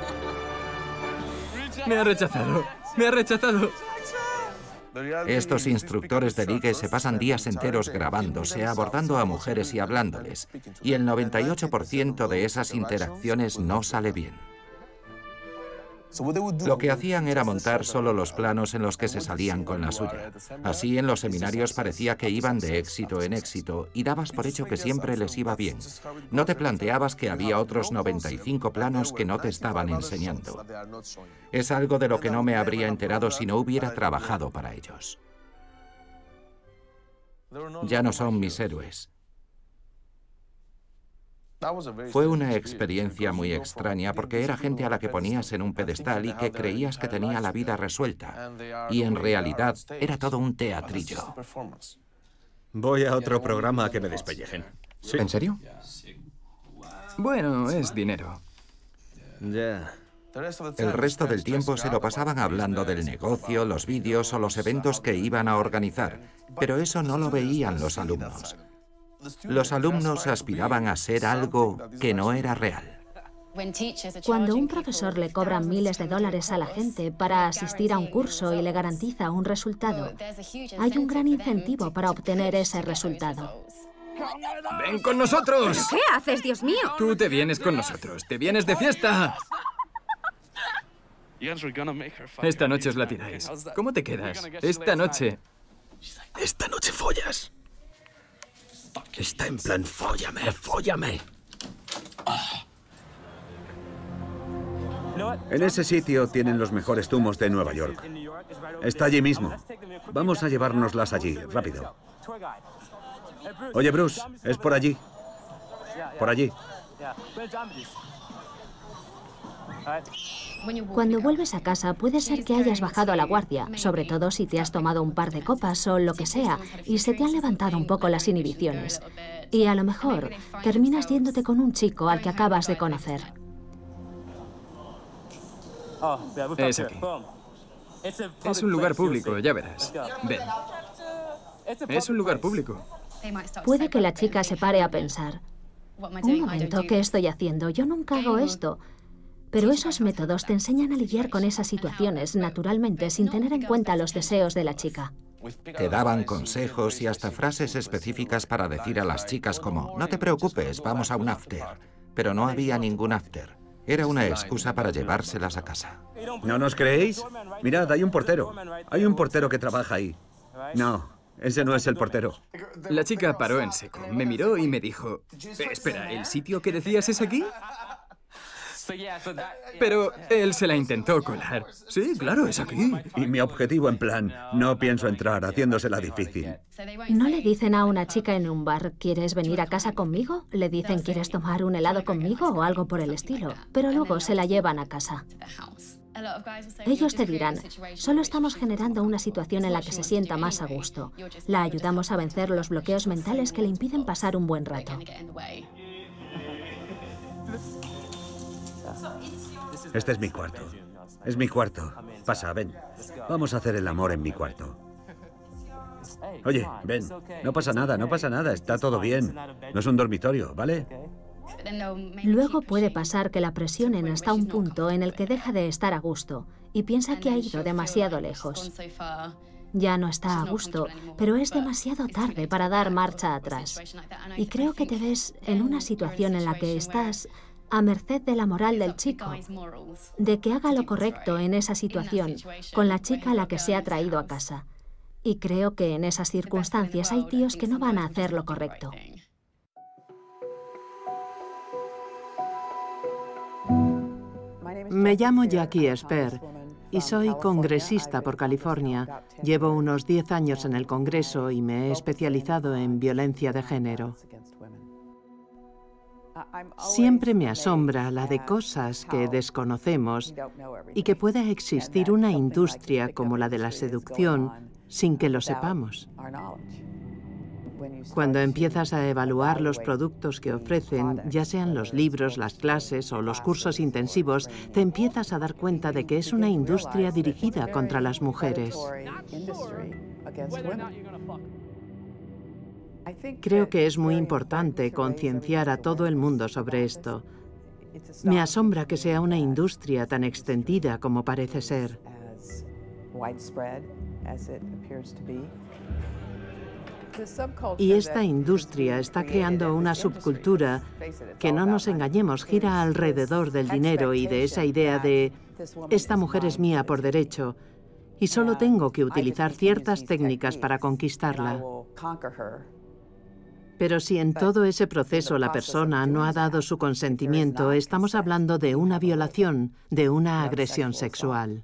Me ha rechazado. Me ha rechazado. Estos instructores de ligue se pasan días enteros grabándose, abordando a mujeres y hablándoles, y el 98% de esas interacciones no sale bien. Lo que hacían era montar solo los planos en los que se salían con la suya. Así en los seminarios parecía que iban de éxito en éxito y dabas por hecho que siempre les iba bien. No te planteabas que había otros 95 planos que no te estaban enseñando. Es algo de lo que no me habría enterado si no hubiera trabajado para ellos. Ya no son mis héroes. Fue una experiencia muy extraña porque era gente a la que ponías en un pedestal y que creías que tenía la vida resuelta. Y en realidad era todo un teatrillo. Voy a otro programa a que me despellejen. ¿Sí? ¿En serio? Bueno, es dinero. Ya. El resto del tiempo se lo pasaban hablando del negocio, los vídeos o los eventos que iban a organizar. Pero eso no lo veían los alumnos. Los alumnos aspiraban a ser algo que no era real. Cuando un profesor le cobra miles de dólares a la gente para asistir a un curso y le garantiza un resultado, hay un gran incentivo para obtener ese resultado. ¡Ven con nosotros! ¿Qué haces, Dios mío? Tú te vienes con nosotros. ¡Te vienes de fiesta! Esta noche os la tiráis. ¿Cómo te quedas? Esta noche follas. Está en plan, fóllame, fóllame. En ese sitio tienen los mejores zumos de Nueva York. Está allí mismo. Vamos a llevárnoslas allí, rápido. Oye, Bruce, es por allí. Por allí. Cuando vuelves a casa puede ser que hayas bajado la guardia, sobre todo si te has tomado un par de copas o lo que sea, y se te han levantado un poco las inhibiciones. Y a lo mejor terminas yéndote con un chico al que acabas de conocer. Es aquí. Es un lugar público, ya verás. Ven. Es un lugar público. Puede que la chica se pare a pensar, un momento, ¿qué estoy haciendo? Yo nunca hago esto. Pero esos métodos te enseñan a lidiar con esas situaciones naturalmente sin tener en cuenta los deseos de la chica. Te daban consejos y hasta frases específicas para decir a las chicas como «No te preocupes, vamos a un after». Pero no había ningún after. Era una excusa para llevárselas a casa. ¿No nos creéis? Mirad, hay un portero. Hay un portero que trabaja ahí. No, ese no es el portero. La chica paró en seco, me miró y me dijo «Espera, ¿el sitio que decías es aquí?» Pero él se la intentó colar. Sí, claro, es aquí. Y mi objetivo en plan, no pienso entrar, haciéndosela difícil. ¿No le dicen a una chica en un bar, ¿quieres venir a casa conmigo? Le dicen, ¿quieres tomar un helado conmigo? O algo por el estilo. Pero luego se la llevan a casa. Ellos te dirán, solo estamos generando una situación en la que se sienta más a gusto. La ayudamos a vencer los bloqueos mentales que le impiden pasar un buen rato. Este es mi cuarto. Es mi cuarto. Pasa, ven. Vamos a hacer el amor en mi cuarto. Oye, ven. No pasa nada, no pasa nada. Está todo bien. No es un dormitorio, ¿vale? Luego puede pasar que la presionen hasta un punto en el que deja de estar a gusto y piensa que ha ido demasiado lejos. Ya no está a gusto, pero es demasiado tarde para dar marcha atrás. Y creo que te ves en una situación en la que estás a merced de la moral del chico, de que haga lo correcto en esa situación con la chica a la que se ha traído a casa. Y creo que en esas circunstancias hay tíos que no van a hacer lo correcto. Me llamo Jackie Esper y soy congresista por California. Llevo unos 10 años en el Congreso y me he especializado en violencia de género. Siempre me asombra la de cosas que desconocemos y que pueda existir una industria como la de la seducción sin que lo sepamos. Cuando empiezas a evaluar los productos que ofrecen, ya sean los libros, las clases o los cursos intensivos, te empiezas a dar cuenta de que es una industria dirigida contra las mujeres. Creo que es muy importante concienciar a todo el mundo sobre esto. Me asombra que sea una industria tan extendida como parece ser. Y esta industria está creando una subcultura que, no nos engañemos, gira alrededor del dinero y de esa idea de «esta mujer es mía por derecho y solo tengo que utilizar ciertas técnicas para conquistarla». Pero si en todo ese proceso la persona no ha dado su consentimiento, estamos hablando de una violación, de una agresión sexual.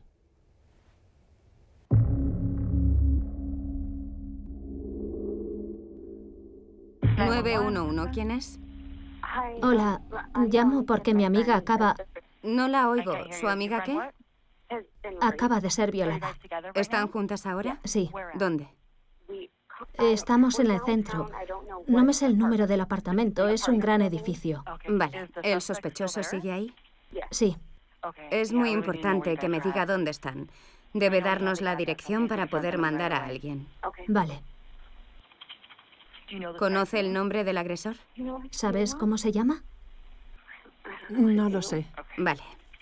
911, ¿quién es? Hola, llamo porque mi amiga acaba... No la oigo. ¿Su amiga qué? Acaba de ser violada. ¿Están juntas ahora? Sí. ¿Dónde? Estamos en el centro. No me sé el número del apartamento, es un gran edificio. Vale. ¿El sospechoso sigue ahí? Sí. Es muy importante que me diga dónde están. Debe darnos la dirección para poder mandar a alguien. Vale. ¿Conoce el nombre del agresor? ¿Sabes cómo se llama? No lo sé. Vale.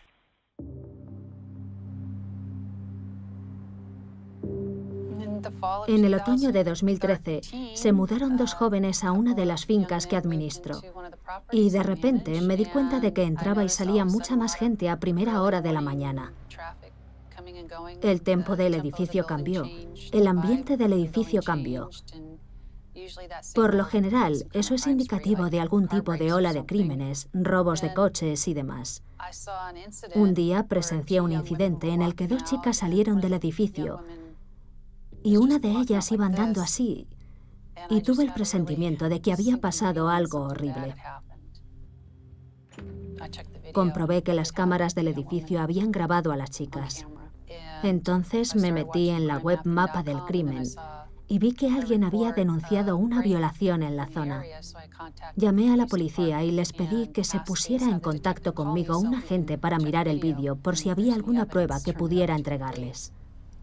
En el otoño de 2013, se mudaron dos jóvenes a una de las fincas que administro. Y de repente me di cuenta de que entraba y salía mucha más gente a primera hora de la mañana. El tempo del edificio cambió. El ambiente del edificio cambió. Por lo general, eso es indicativo de algún tipo de ola de crímenes, robos de coches y demás. Un día presencié un incidente en el que dos chicas salieron del edificio y una de ellas iba andando así, y tuve el presentimiento de que había pasado algo horrible. Comprobé que las cámaras del edificio habían grabado a las chicas. Entonces me metí en la web Mapa del Crimen y vi que alguien había denunciado una violación en la zona. Llamé a la policía y les pedí que se pusiera en contacto conmigo un agente para mirar el vídeo por si había alguna prueba que pudiera entregarles.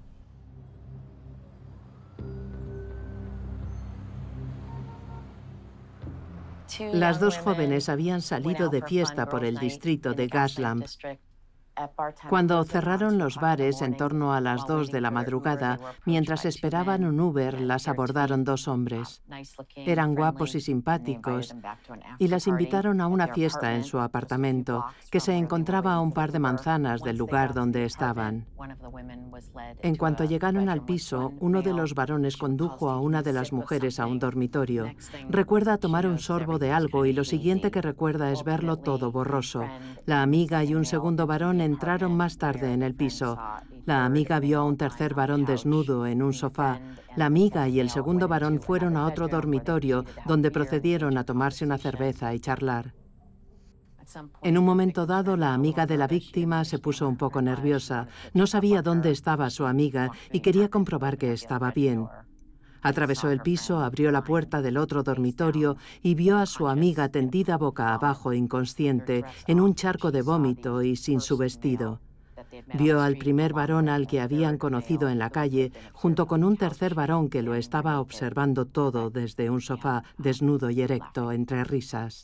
Las dos jóvenes habían salido de fiesta por el distrito de Gaslamp. Cuando cerraron los bares en torno a las 2 de la madrugada, mientras esperaban un Uber, las abordaron dos hombres. Eran guapos y simpáticos y las invitaron a una fiesta en su apartamento, que se encontraba a un par de manzanas del lugar donde estaban. En cuanto llegaron al piso, uno de los varones condujo a una de las mujeres a un dormitorio. Recuerda tomar un sorbo de algo y lo siguiente que recuerda es verlo todo borroso. La amiga y un segundo varón entraron más tarde en el piso. La amiga vio a un tercer varón desnudo en un sofá. La amiga y el segundo varón fueron a otro dormitorio donde procedieron a tomarse una cerveza y charlar. En un momento dado, la amiga de la víctima se puso un poco nerviosa. No sabía dónde estaba su amiga y quería comprobar que estaba bien. Atravesó el piso, abrió la puerta del otro dormitorio y vio a su amiga tendida boca abajo, inconsciente, en un charco de vómito y sin su vestido. Vio al primer varón al que habían conocido en la calle, junto con un tercer varón que lo estaba observando todo desde un sofá, desnudo y erecto, entre risas.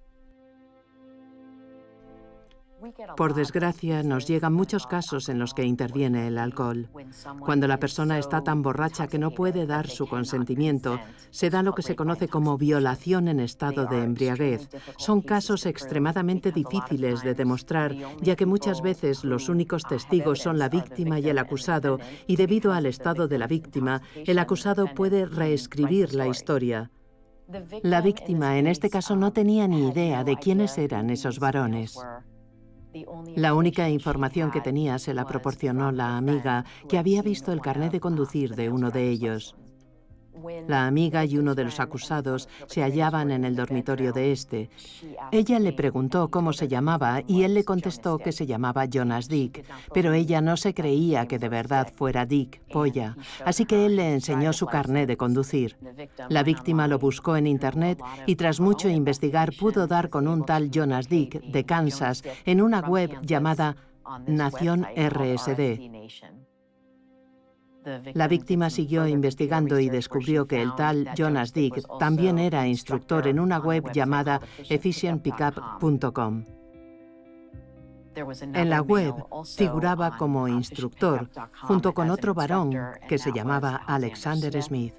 Por desgracia, nos llegan muchos casos en los que interviene el alcohol. Cuando la persona está tan borracha que no puede dar su consentimiento, se da lo que se conoce como violación en estado de embriaguez. Son casos extremadamente difíciles de demostrar, ya que muchas veces los únicos testigos son la víctima y el acusado, y debido al estado de la víctima, el acusado puede reescribir la historia. La víctima, en este caso, no tenía ni idea de quiénes eran esos varones. La única información que tenía se la proporcionó la amiga, que había visto el carné de conducir de uno de ellos. La amiga y uno de los acusados se hallaban en el dormitorio de este. Ella le preguntó cómo se llamaba y él le contestó que se llamaba Jonas Dick, pero ella no se creía que de verdad fuera Dick, polla, así que él le enseñó su carné de conducir. La víctima lo buscó en internet y tras mucho investigar pudo dar con un tal Jonas Dick de Kansas en una web llamada Nación RSD. La víctima siguió investigando y descubrió que el tal Jonas Dick también era instructor en una web llamada efficientpickup.com. En la web figuraba como instructor junto con otro varón que se llamaba Alexander Smith.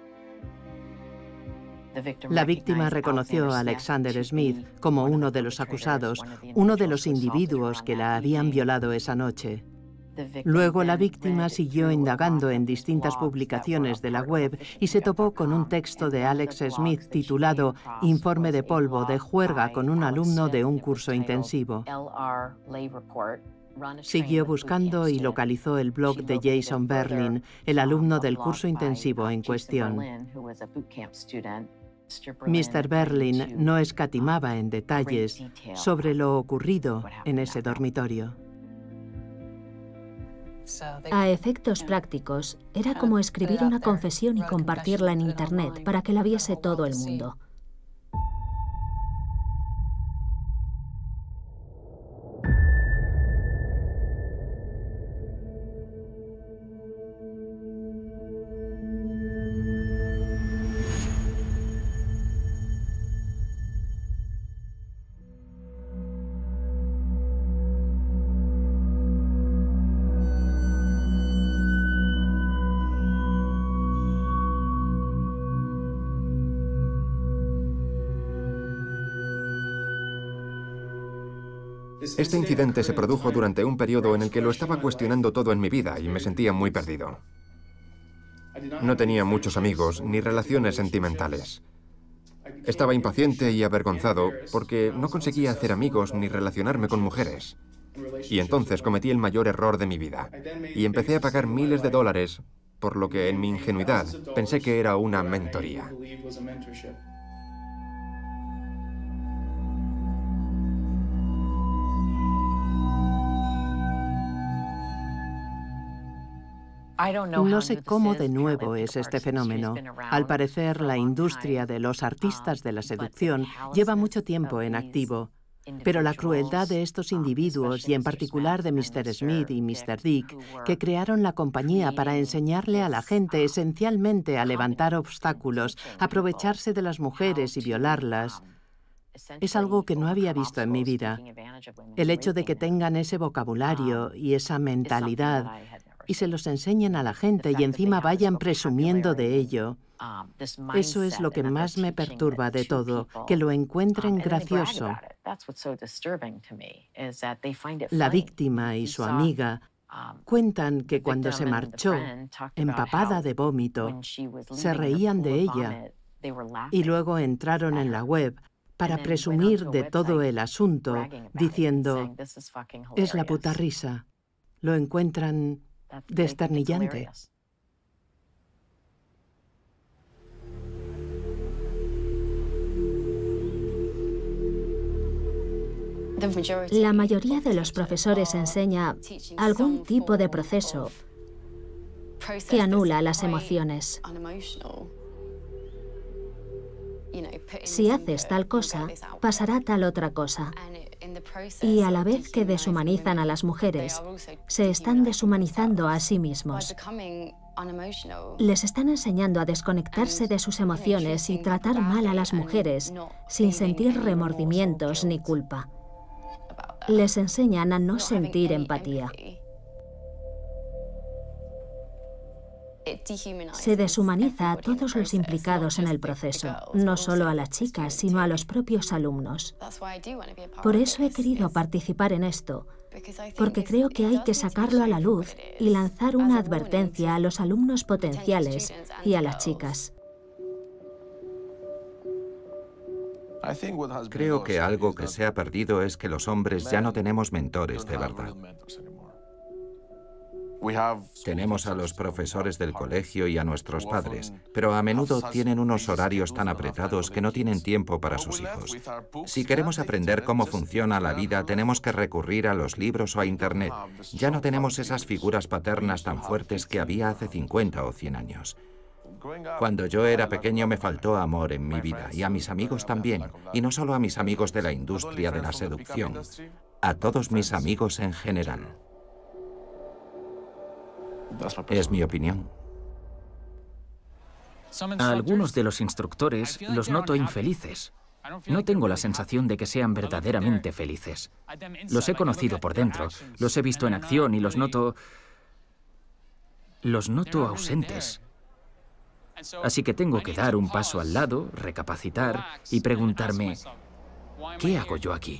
La víctima reconoció a Alexander Smith como uno de los acusados, uno de los individuos que la habían violado esa noche. Luego la víctima siguió indagando en distintas publicaciones de la web y se topó con un texto de Alex Smith titulado Informe de polvo de juerga con un alumno de un curso intensivo. Siguió buscando y localizó el blog de Jason Berlin, el alumno del curso intensivo en cuestión. Mr. Berlin no escatimaba en detalles sobre lo ocurrido en ese dormitorio. A efectos prácticos, era como escribir una confesión y compartirla en Internet para que la viese todo el mundo. Este incidente se produjo durante un periodo en el que lo estaba cuestionando todo en mi vida y me sentía muy perdido. No tenía muchos amigos ni relaciones sentimentales. Estaba impaciente y avergonzado porque no conseguía hacer amigos ni relacionarme con mujeres. Y entonces cometí el mayor error de mi vida y empecé a pagar miles de dólares, por lo que en mi ingenuidad pensé que era una mentoría. No sé cómo de nuevo es este fenómeno. Al parecer, la industria de los artistas de la seducción lleva mucho tiempo en activo. Pero la crueldad de estos individuos, y en particular de Mr. Smith y Mr. Dick, que crearon la compañía para enseñarle a la gente esencialmente a levantar obstáculos, aprovecharse de las mujeres y violarlas, es algo que no había visto en mi vida. El hecho de que tengan ese vocabulario y esa mentalidad y se los enseñen a la gente y encima vayan presumiendo de ello, eso es lo que más me perturba de todo, que lo encuentren gracioso. La víctima y su amiga cuentan que cuando se marchó, empapada de vómito, se reían de ella y luego entraron en la web para presumir de todo el asunto, diciendo, es la puta risa. Lo encuentran desternillante. La mayoría de los profesores enseña algún tipo de proceso que anula las emociones. Si haces tal cosa, pasará tal otra cosa. Y a la vez que deshumanizan a las mujeres, se están deshumanizando a sí mismos. Les están enseñando a desconectarse de sus emociones y tratar mal a las mujeres sin sentir remordimientos ni culpa. Les enseñan a no sentir empatía. Se deshumaniza a todos los implicados en el proceso, no solo a las chicas, sino a los propios alumnos. Por eso he querido participar en esto, porque creo que hay que sacarlo a la luz y lanzar una advertencia a los alumnos potenciales y a las chicas. Creo que algo que se ha perdido es que los hombres ya no tenemos mentores de verdad. Tenemos a los profesores del colegio y a nuestros padres, pero a menudo tienen unos horarios tan apretados que no tienen tiempo para sus hijos. Si queremos aprender cómo funciona la vida, tenemos que recurrir a los libros o a Internet. Ya no tenemos esas figuras paternas tan fuertes que había hace 50 o 100 años. Cuando yo era pequeño me faltó amor en mi vida, y a mis amigos también, y no solo a mis amigos de la industria de la seducción, a todos mis amigos en general. Es mi opinión. A algunos de los instructores los noto infelices. No tengo la sensación de que sean verdaderamente felices. Los he conocido por dentro, los he visto en acción y los noto ausentes. Así que tengo que dar un paso al lado, recapacitar y preguntarme, ¿qué hago yo aquí?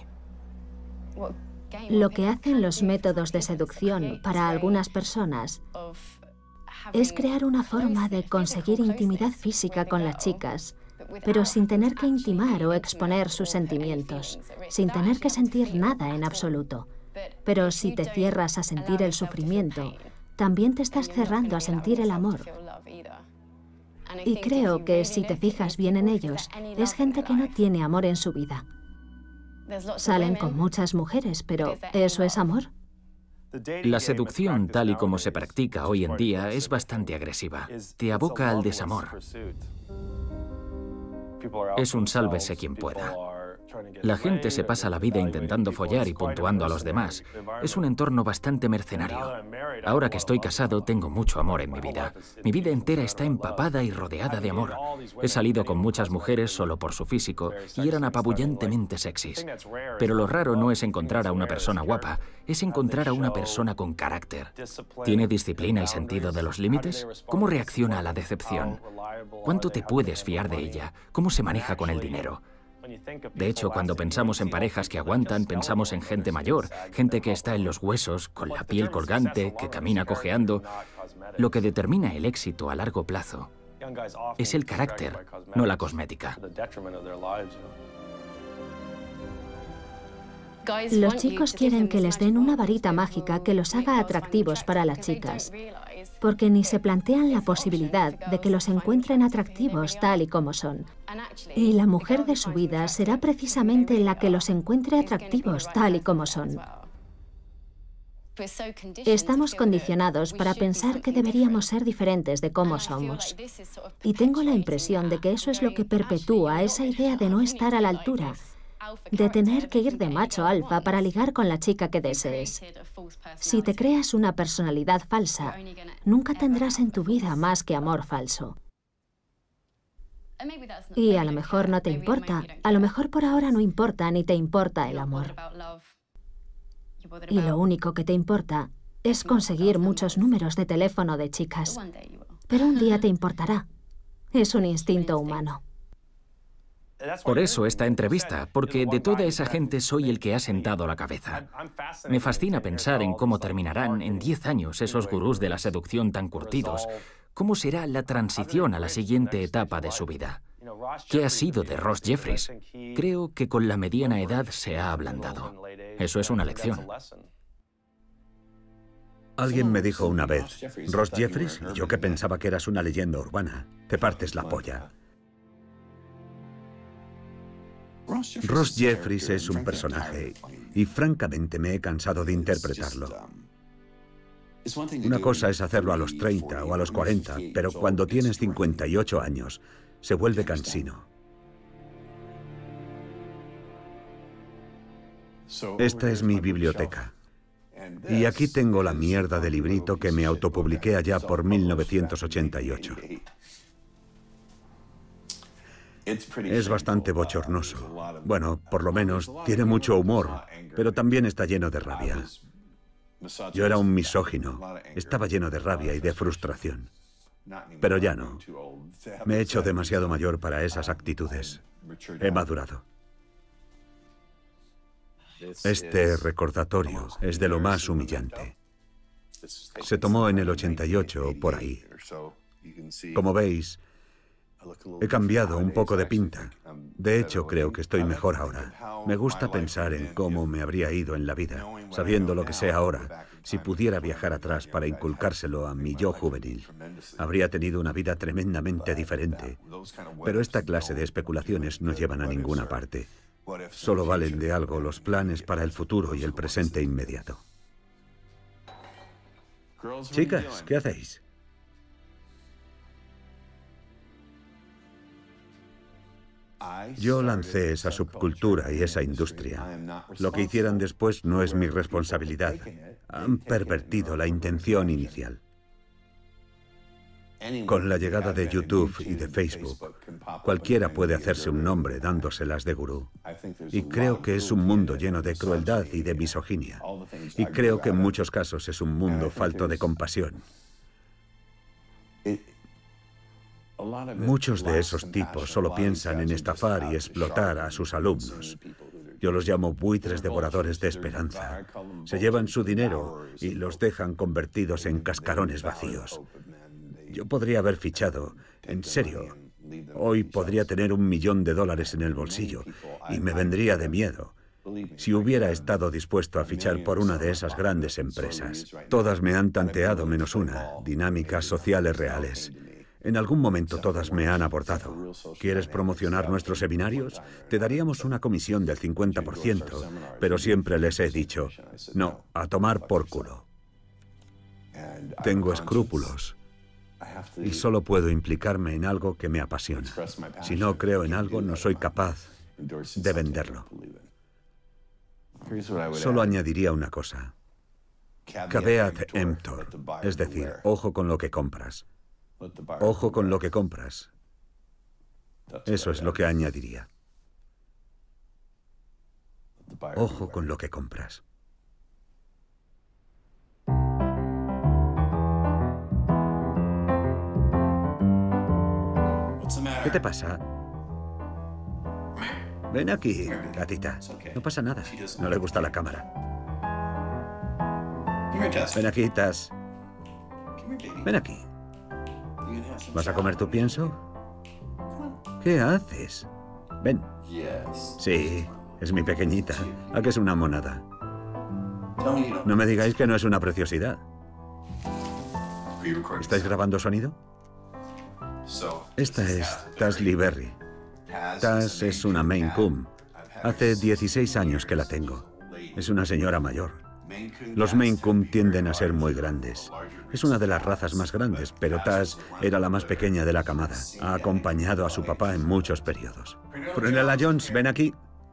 Lo que hacen los métodos de seducción para algunas personas es crear una forma de conseguir intimidad física con las chicas, pero sin tener que intimar o exponer sus sentimientos, sin tener que sentir nada en absoluto. Pero si te cierras a sentir el sufrimiento, también te estás cerrando a sentir el amor. Y creo que si te fijas bien en ellos, es gente que no tiene amor en su vida. Salen con muchas mujeres, pero ¿eso es amor? La seducción, tal y como se practica hoy en día, es bastante agresiva. Te aboca al desamor. Es un sálvese quien pueda. La gente se pasa la vida intentando follar y puntuando a los demás. Es un entorno bastante mercenario. Ahora que estoy casado, tengo mucho amor en mi vida. Mi vida entera está empapada y rodeada de amor. He salido con muchas mujeres solo por su físico y eran apabullantemente sexys. Pero lo raro no es encontrar a una persona guapa, es encontrar a una persona con carácter. ¿Tiene disciplina y sentido de los límites? ¿Cómo reacciona a la decepción? ¿Cuánto te puedes fiar de ella? ¿Cómo se maneja con el dinero? De hecho, cuando pensamos en parejas que aguantan, pensamos en gente mayor, gente que está en los huesos, con la piel colgante, que camina cojeando. Lo que determina el éxito a largo plazo es el carácter, no la cosmética. Los chicos quieren que les den una varita mágica que los haga atractivos para las chicas, porque ni se plantean la posibilidad de que los encuentren atractivos tal y como son. Y la mujer de su vida será precisamente la que los encuentre atractivos tal y como son. Estamos condicionados para pensar que deberíamos ser diferentes de cómo somos. Y tengo la impresión de que eso es lo que perpetúa esa idea de no estar a la altura, de tener que ir de macho alfa para ligar con la chica que desees. Si te creas una personalidad falsa, nunca tendrás en tu vida más que amor falso. Y a lo mejor no te importa, a lo mejor por ahora no importa ni te importa el amor. Y lo único que te importa es conseguir muchos números de teléfono de chicas. Pero un día te importará. Es un instinto humano. Por eso esta entrevista, porque de toda esa gente soy el que ha sentado la cabeza. Me fascina pensar en cómo terminarán en 10 años esos gurús de la seducción tan curtidos. ¿Cómo será la transición a la siguiente etapa de su vida? ¿Qué ha sido de Ross Jeffries? Creo que con la mediana edad se ha ablandado. Eso es una lección. Alguien me dijo una vez, Ross Jeffries, yo que pensaba que eras una leyenda urbana, te partes la polla. Ross Jeffries es un personaje y francamente me he cansado de interpretarlo. Una cosa es hacerlo a los 30 o a los 40, pero cuando tienes 58 años se vuelve cansino. Esta es mi biblioteca. Y aquí tengo la mierda de librito que me autopubliqué allá por 1988. Es bastante bochornoso. Bueno, por lo menos tiene mucho humor, pero también está lleno de rabia. Yo era un misógino, estaba lleno de rabia y de frustración. Pero ya no. Me he hecho demasiado mayor para esas actitudes. He madurado. Este recordatorio es de lo más humillante. Se tomó en el 88 o por ahí. Como veis, he cambiado un poco de pinta. De hecho, creo que estoy mejor ahora. Me gusta pensar en cómo me habría ido en la vida, sabiendo lo que sé ahora. Si pudiera viajar atrás para inculcárselo a mi yo juvenil, habría tenido una vida tremendamente diferente. Pero esta clase de especulaciones no llevan a ninguna parte. Solo valen de algo los planes para el futuro y el presente inmediato. Chicas, ¿qué hacéis? Yo lancé esa subcultura y esa industria. Lo que hicieran después no es mi responsabilidad. Han pervertido la intención inicial. Con la llegada de YouTube y de Facebook, cualquiera puede hacerse un nombre dándoselas de gurú. Y creo que es un mundo lleno de crueldad y de misoginia. Y creo que en muchos casos es un mundo falto de compasión. Muchos de esos tipos solo piensan en estafar y explotar a sus alumnos. Yo los llamo buitres devoradores de esperanza. Se llevan su dinero y los dejan convertidos en cascarones vacíos. Yo podría haber fichado, en serio. Hoy podría tener $1 millón en el bolsillo y me vendría de miedo si hubiera estado dispuesto a fichar por una de esas grandes empresas. Todas me han tanteado menos una, Dinámicas Sociales Reales. En algún momento todas me han abordado. ¿Quieres promocionar nuestros seminarios? Te daríamos una comisión del 50%, pero siempre les he dicho, no, a tomar por culo. Tengo escrúpulos y solo puedo implicarme en algo que me apasiona. Si no creo en algo, no soy capaz de venderlo. Solo añadiría una cosa. Caveat emptor, es decir, ojo con lo que compras. Ojo con lo que compras. Eso es lo que añadiría. Ojo con lo que compras. ¿Qué te pasa? Ven aquí, gatita. No pasa nada. No le gusta la cámara. Ven aquí, Taz. Ven aquí. ¿Vas a comer tu pienso? ¿Qué haces? Ven. Sí, es mi pequeñita. ¿A qué es una monada? No me digáis que no es una preciosidad. ¿Estáis grabando sonido? Esta es Taz Lee Berry. Taz es una Maine Coon. Hace 16 años que la tengo. Es una señora mayor. Los Maine Coon tienden a ser muy grandes. Es una de las razas más grandes, pero Taz era la más pequeña de la camada. Ha acompañado a su papá en muchos periodos. Prunella Jones, ven aquí.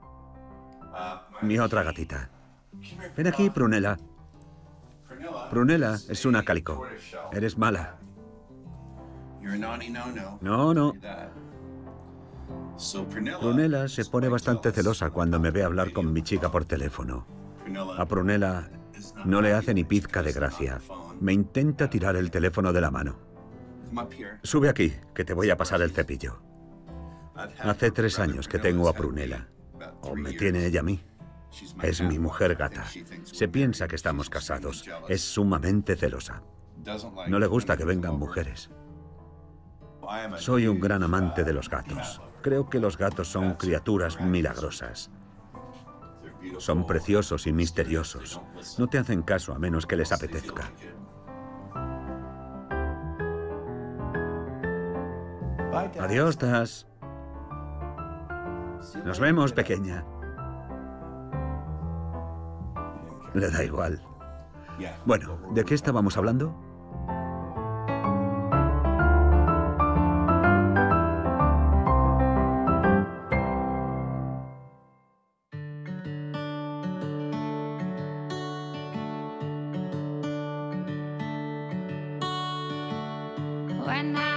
Mi otra gatita. Ven aquí, Prunella. Prunella es una calico. Eres mala. No. Prunella se pone bastante celosa cuando me ve hablar con mi chica por teléfono. A Prunella no le hace ni pizca de gracia. Me intenta tirar el teléfono de la mano. Sube aquí, que te voy a pasar el cepillo. Hace 3 años que tengo a Prunella. O me tiene ella a mí. Es mi mujer gata. Se piensa que estamos casados. Es sumamente celosa. No le gusta que vengan mujeres. Soy un gran amante de los gatos. Creo que los gatos son criaturas milagrosas. Son preciosos y misteriosos. No te hacen caso a menos que les apetezca. Adiós, Taz. Nos vemos, pequeña. Le da igual. Bueno, ¿de qué estábamos hablando? When I